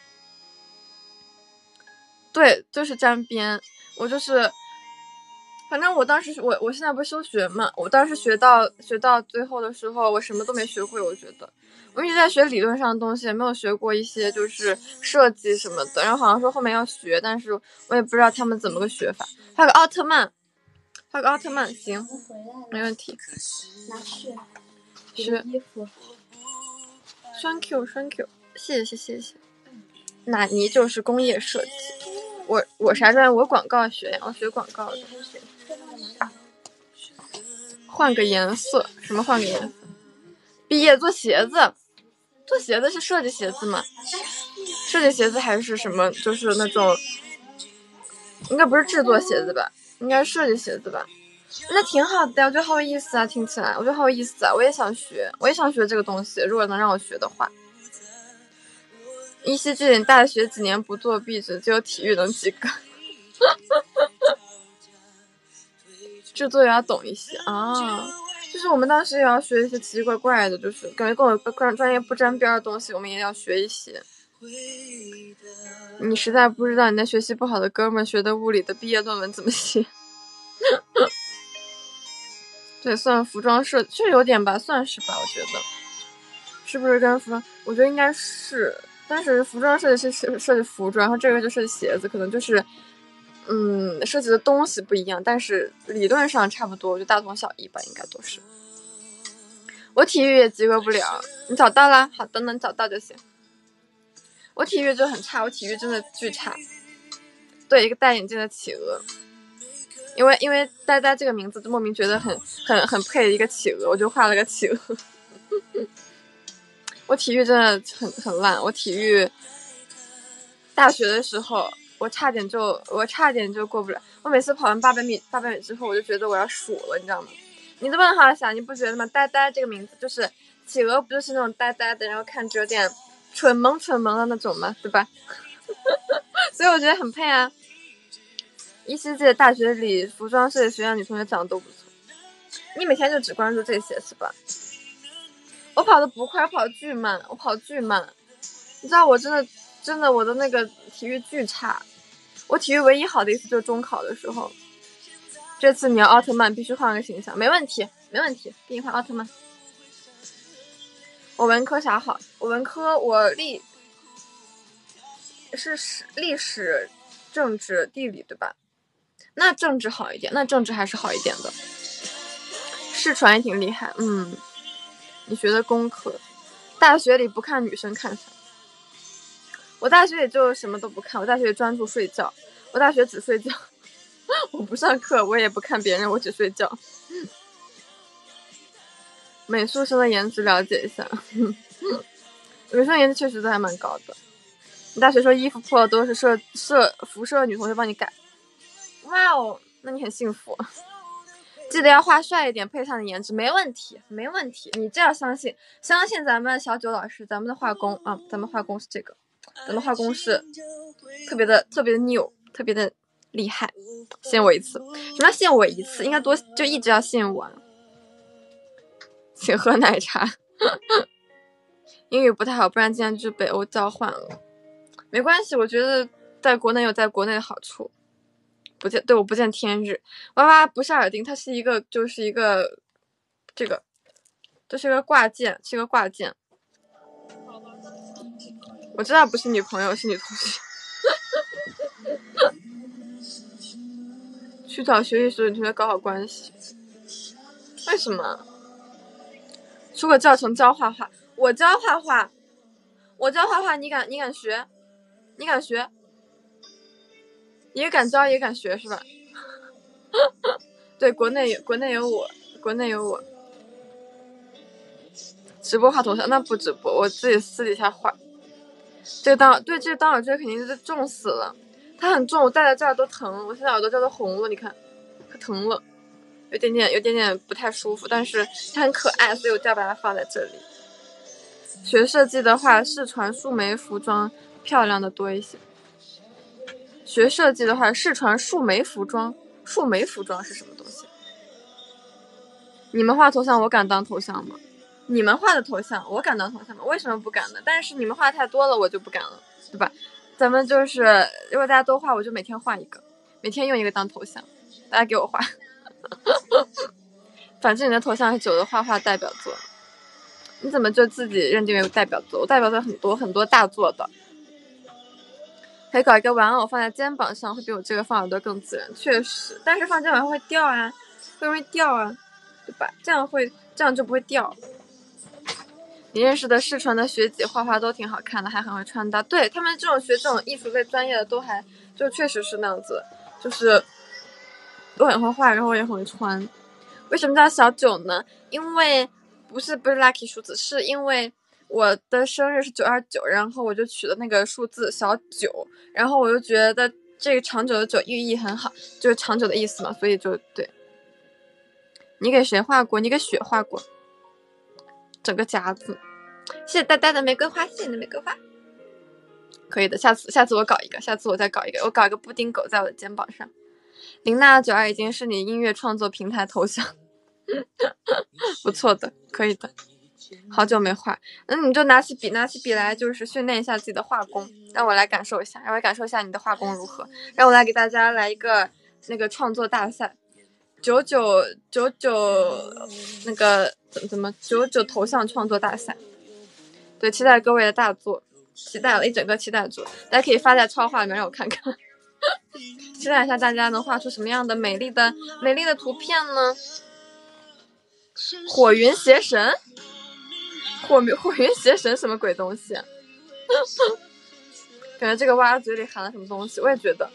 Speaker 1: 对，就是沾边，我就是反正我当时我现在不是休学嘛，我当时学到最后的时候，我什么都没学会，我觉得我一直在学理论上的东西，也没有学过一些就是设计什么的，然后好像说后面要学，但是我也不知道他们怎么个学法。还有个奥特曼，行，没问题。
Speaker 2: 拿去
Speaker 1: 学
Speaker 2: 衣服。
Speaker 1: 双 Q， 谢谢。那你就是工业设计，我啥专业？我广告学呀，我学广告的。换个颜色，什么换个颜色？毕业做鞋子是设计鞋子吗？设计鞋子还是什么？就是那种，应该不是制作鞋子吧？应该是设计鞋子吧？那挺好的，我觉得好有意思啊！听起来，我觉得好有意思啊！我也想学这个东西，如果能让我学的话。依稀记得你大学几年不作弊，只有体育能及格。制作也要懂一些啊，就是我们当时也要学一些奇奇怪怪的，就是感觉跟我专业不沾边的东西，我们也要学一些。你实在不知道你那学习不好的哥们学的物理的毕业论文怎么写。对，算服装设计，是有点吧，算是吧，我觉得是不是跟服装？我觉得应该是，但是服装设计是设计服装，然后这个就设计鞋子，可能就是设计的东西不一样，但是理论上差不多，就大同小异吧，应该都是。我体育也及格不了，你找到了？好的，能找到就行。我体育就很差，我体育真的巨差。对，一个戴眼镜的企鹅。因为呆呆这个名字就莫名觉得很配一个企鹅，我就画了个企鹅。我体育真的很烂，我体育大学的时候我差点就过不了。我每次跑完800米之后，我就觉得我要数了，你知道吗？你这么好好想，你不觉得吗？呆呆这个名字就是企鹅，不就是那种呆呆的，然后看着有点蠢萌的那种吗？对吧？所以我觉得很配啊。依稀记得大学里服装设计学院女同学长得都不错。你每天就只关注这些是吧？我跑得不快，我跑巨慢。你知道我真的我的那个体育巨差。我体育唯一好的一次就是中考的时候。这次你要奥特曼，必须换个形象，没问题，给你换奥特曼。我文科啥好？我文科历史、政治、地理对吧？那政治好一点，那政治还是好一点的。视传也挺厉害，你学的工科，大学里不看女生看啥？我大学里就什么都不看，我大学里专注睡觉，我大学只睡觉，我不上课，我也不看别人，我只睡觉。美术生的颜值了解一下，美术生颜值确实都还蛮高的。你大学说衣服破了都是辐射女同学帮你改，哇哦，那你很幸福。记得要画帅一点，配上你颜值，没问题。你这要相信咱们小九老师，咱们的画工啊，咱们画工是这个，咱们画工是特别的牛，特别的厉害。信我一次，什么信我一次？应该多就一直要信我。请喝奶茶。英语不太好，不然今天就北欧交换了。没关系，我觉得在国内有在国内的好处。我不见天日。娃娃不是耳钉，它是一个这个，这是个挂件，我知道不是女朋友，是女同学。去找学艺术的同学搞好关系。为什么？出个教程教画画，我教画画，你敢学？你敢学？也敢教也敢学是吧？对，国内有我。直播画头像那不直播，我自己私底下画。这个当耳坠肯定是重死了，它很重，我戴在这儿都疼，我现在耳朵这都红了，你看，可疼了，有点点不太舒服，但是它很可爱，所以我就要把它放在这里。学设计的话，视传数媒服装漂亮的多一些。学设计的话，视传数媒服装是什么东西？你们画头像，我敢当头像吗？你们画的头像，我敢当头像吗？为什么不敢呢？但是你们画太多了，我就不敢了，对吧？咱们就是，如果大家都画，我就每天画一个，每天用一个当头像，大家给我画。反正你的头像是九的画画代表作，你怎么就自己认定为代表作？我代表作很多大作的。可以搞一个玩偶放在肩膀上，会比我这个放耳朵更自然。确实，但是放肩膀会掉啊，会容易掉啊，对吧？这样就不会掉。你认识的视传的学姐画画都挺好看的，还很会穿搭。对，他们这种学这种艺术类专业的都还就确实是那样子，就是都很会画，然后也很会穿。为什么叫小九呢？因为不是 lucky 数字，是因为我的生日是929，然后我就取了那个数字小九，然后我就觉得这个长久的久寓意很好，就是长久的意思嘛，所以就对。你给谁画过？你给雪画过，整个夹子。谢谢呆呆的玫瑰花，谢谢你的玫瑰花。可以的，下次我搞一个，下次我再搞一个，我搞一个布丁狗在我的肩膀上。林娜92已经是你音乐创作平台头像。不错的，可以的。好久没画，那你就拿起笔来，就是训练一下自己的画工，让我来感受一下你的画工如何。让我来给大家来一个那个创作大赛，99那个怎么99头像创作大赛。对，期待各位的大作，期待了一整个期待住，大家可以发在超话里面让我看看。期待一下大家能画出什么样的美丽的图片呢？火云邪神，火云邪神什么鬼东西啊？感觉这个蛙嘴里含了什么东西，我也觉得。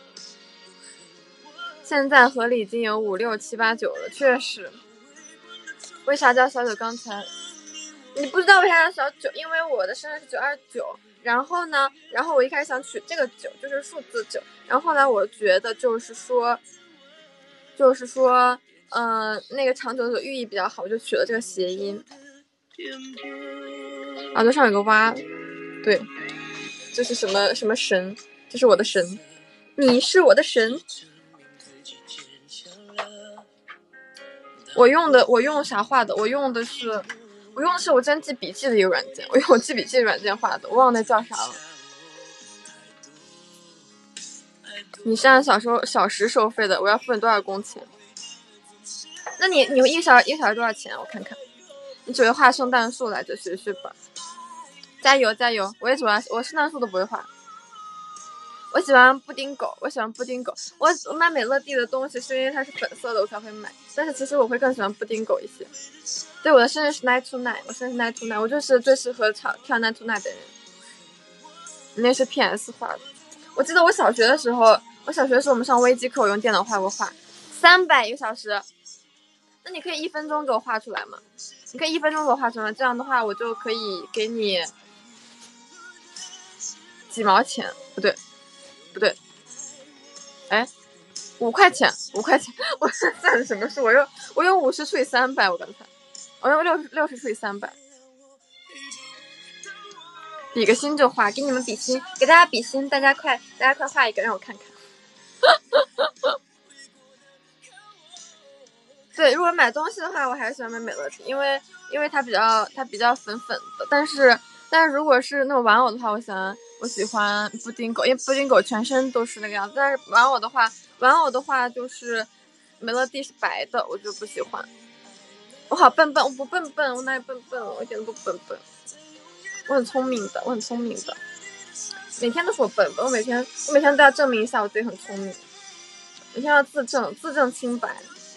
Speaker 1: 现在河里已经有5、6、7、8、9了，确实。为啥叫小九？刚才你不知道为啥叫小九？因为我的生日是929， 然后呢，然后我一开始想取这个9，就是数字9，然后后来我觉得就是说，那个长久的寓意比较好，我就取了这个谐音。耳朵上有个蛙，对，这是什么什么神？这是我的神，你是我的神。我用啥画的？我用的是我真记笔记的一个软件，我用我记笔记的软件画的，我忘了那叫啥了。你是按小时收费的，我要付你多少工钱？那你一个小时多少钱？我看看。你只会画圣诞树来着，学学吧。加油加油！我也主要我圣诞树都不会画。我喜欢布丁狗，我买美乐蒂的东西是因为它是粉色的我才会买，但是其实我会更喜欢布丁狗一些。对，我的生日是 Night to Night， 我生日是 Night to Night， 我就是最适合跳 Night to Night 的人。那是 PS 画的。我记得我小学的时候我们上微机课，我用电脑画过画，300一个小时。那你可以1分钟给我画出来吗？你可以1分钟给我画出来，这样的话我就可以给你几毛钱，不对，哎，5块钱，我是算什么数？我用50除以300，我刚才，我用60除以300，比个心就画，给你们比心，给大家比心，大家快画一个，让我看看。对，如果买东西的话，我还是喜欢买美乐蒂，因为它比较粉粉的，但是如果是那种玩偶的话，我喜欢布丁狗，因为布丁狗全身都是那个样子，但是玩偶的话就是美乐蒂是白的，我就不喜欢。我好笨，我不笨，我哪里笨，我一点都不笨，我很聪明的，每天都说笨，我每天都要证明一下我自己很聪明，每天要自证清白。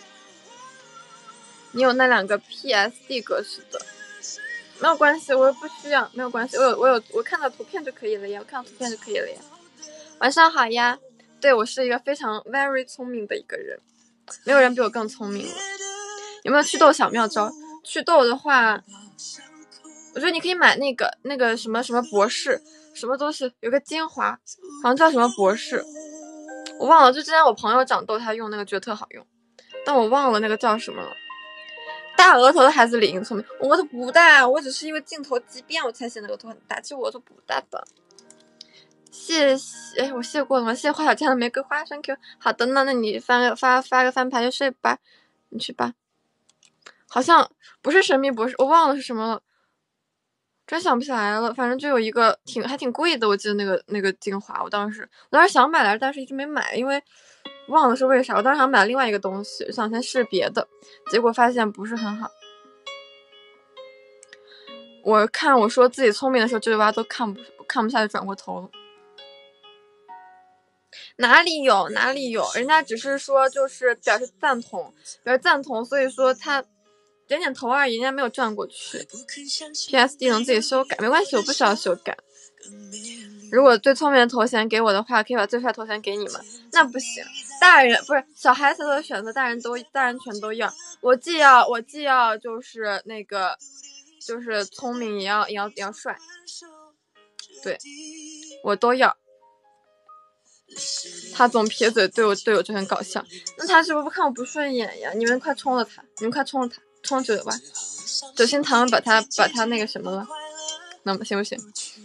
Speaker 1: 你有那2个 PSD 格式的，没有关系，我又不需要，没有关系，我看到图片就可以了呀，晚上好呀，对，我是一个非常 very 聪明的一个人，没有人比我更聪明了。有没有祛痘小妙招？祛痘的话，我觉得你可以买那个什么博士，什么东西，有个精华，好像叫什么博士，我忘了。就之前我朋友长痘，他用那个觉得特好用，但我忘了那个叫什么了。大额头的孩子理应聪明，我额头不大，我只是因为镜头畸变我才显得额头很大，其实我额头不大的。谢谢，我谢过了吗？谢谢花小贱的玫瑰花 ，Thank you。好的呢，那你发个翻牌就睡吧，你去吧。好像不是神秘博士，我忘了是什么了，真想不起来了。反正就有一个还挺贵的，我记得那个精华，我当时想买来着，但是一直没买，因为忘了是为啥。我当时想买另外一个东西，想先试别的，结果发现不是很好。我看我说自己聪明的时候，这位娃都看不下去，转过头了。哪里有，人家只是说就是表示赞同，所以说他点点头而已，人家没有转过去。PSD 能自己修改，没关系，我不需要修改。如果最聪明的头衔给我的话，可以把最帅头衔给你们。那不行，大人不是小孩子的选择，大人全都要。我既要就是那个就是聪明，也要帅，对，我都要。他总撇嘴对我就很搞笑，那他是不是看我不顺眼呀？你们快冲了他，冲9吧，9星堂把他那个什么了，那么行不行？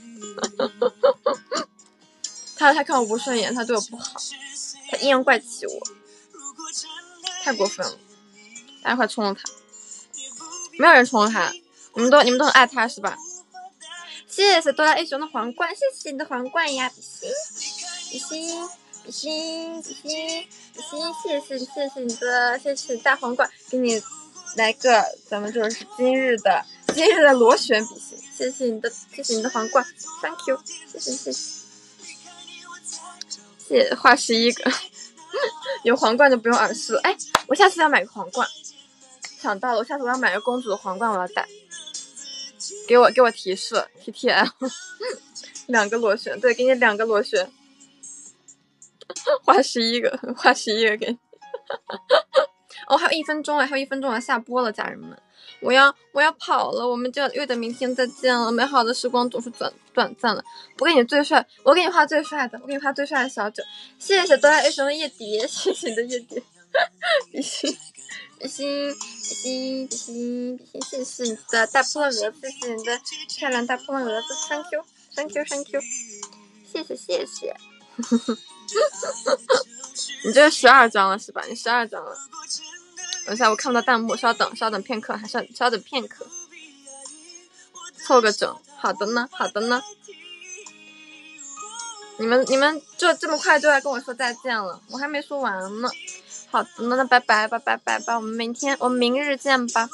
Speaker 1: 他看我不顺眼，他对我不好，他阴阳怪气我，太过分了！大家快冲了他，没有人冲了他，你们都很爱他是吧？谢谢哆啦 A 熊的皇冠，谢谢你的皇冠呀，比心，谢谢大皇冠，给你来个咱们就是今日的螺旋比心，谢谢你的皇冠 ，Thank you， 谢谢，画11个，有皇冠就不用耳饰了。哎，我下次要买个皇冠，想到了，我下次我要买个公主的皇冠，我要戴。给我提示 TTL 2个螺旋，对，给你2个螺旋，画11个给你。哦，还有1分钟了，下播了，家人们， 我要跑了，我们就又得明天再见了。美好的时光总是短暂的。不给你最帅，我给你画最帅的，我给你画最帅的小九。谢谢哆啦 A 熊的夜蝶，谢谢你的夜蝶，比心，谢谢你的大波浪蛾子，谢谢你的漂亮大波浪蛾子 ，thank you，谢谢。你这12张了是吧？你12张了。等一下，我看不到弹幕，稍等片刻，稍等片刻，凑个整。好的呢。你们就这么快就要跟我说再见了，我还没说完呢。好的呢，那拜拜，我们明日见吧。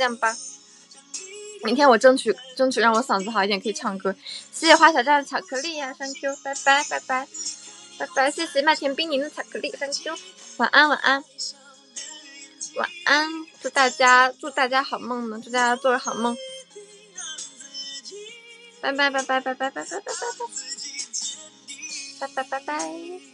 Speaker 1: 明天我争取让我嗓子好一点，可以唱歌。谢谢花小站的巧克力呀，thank you，拜拜，谢谢麦田冰柠的巧克力 ，thank you， 晚安，祝大家好梦呢，祝大家做个好梦，拜拜。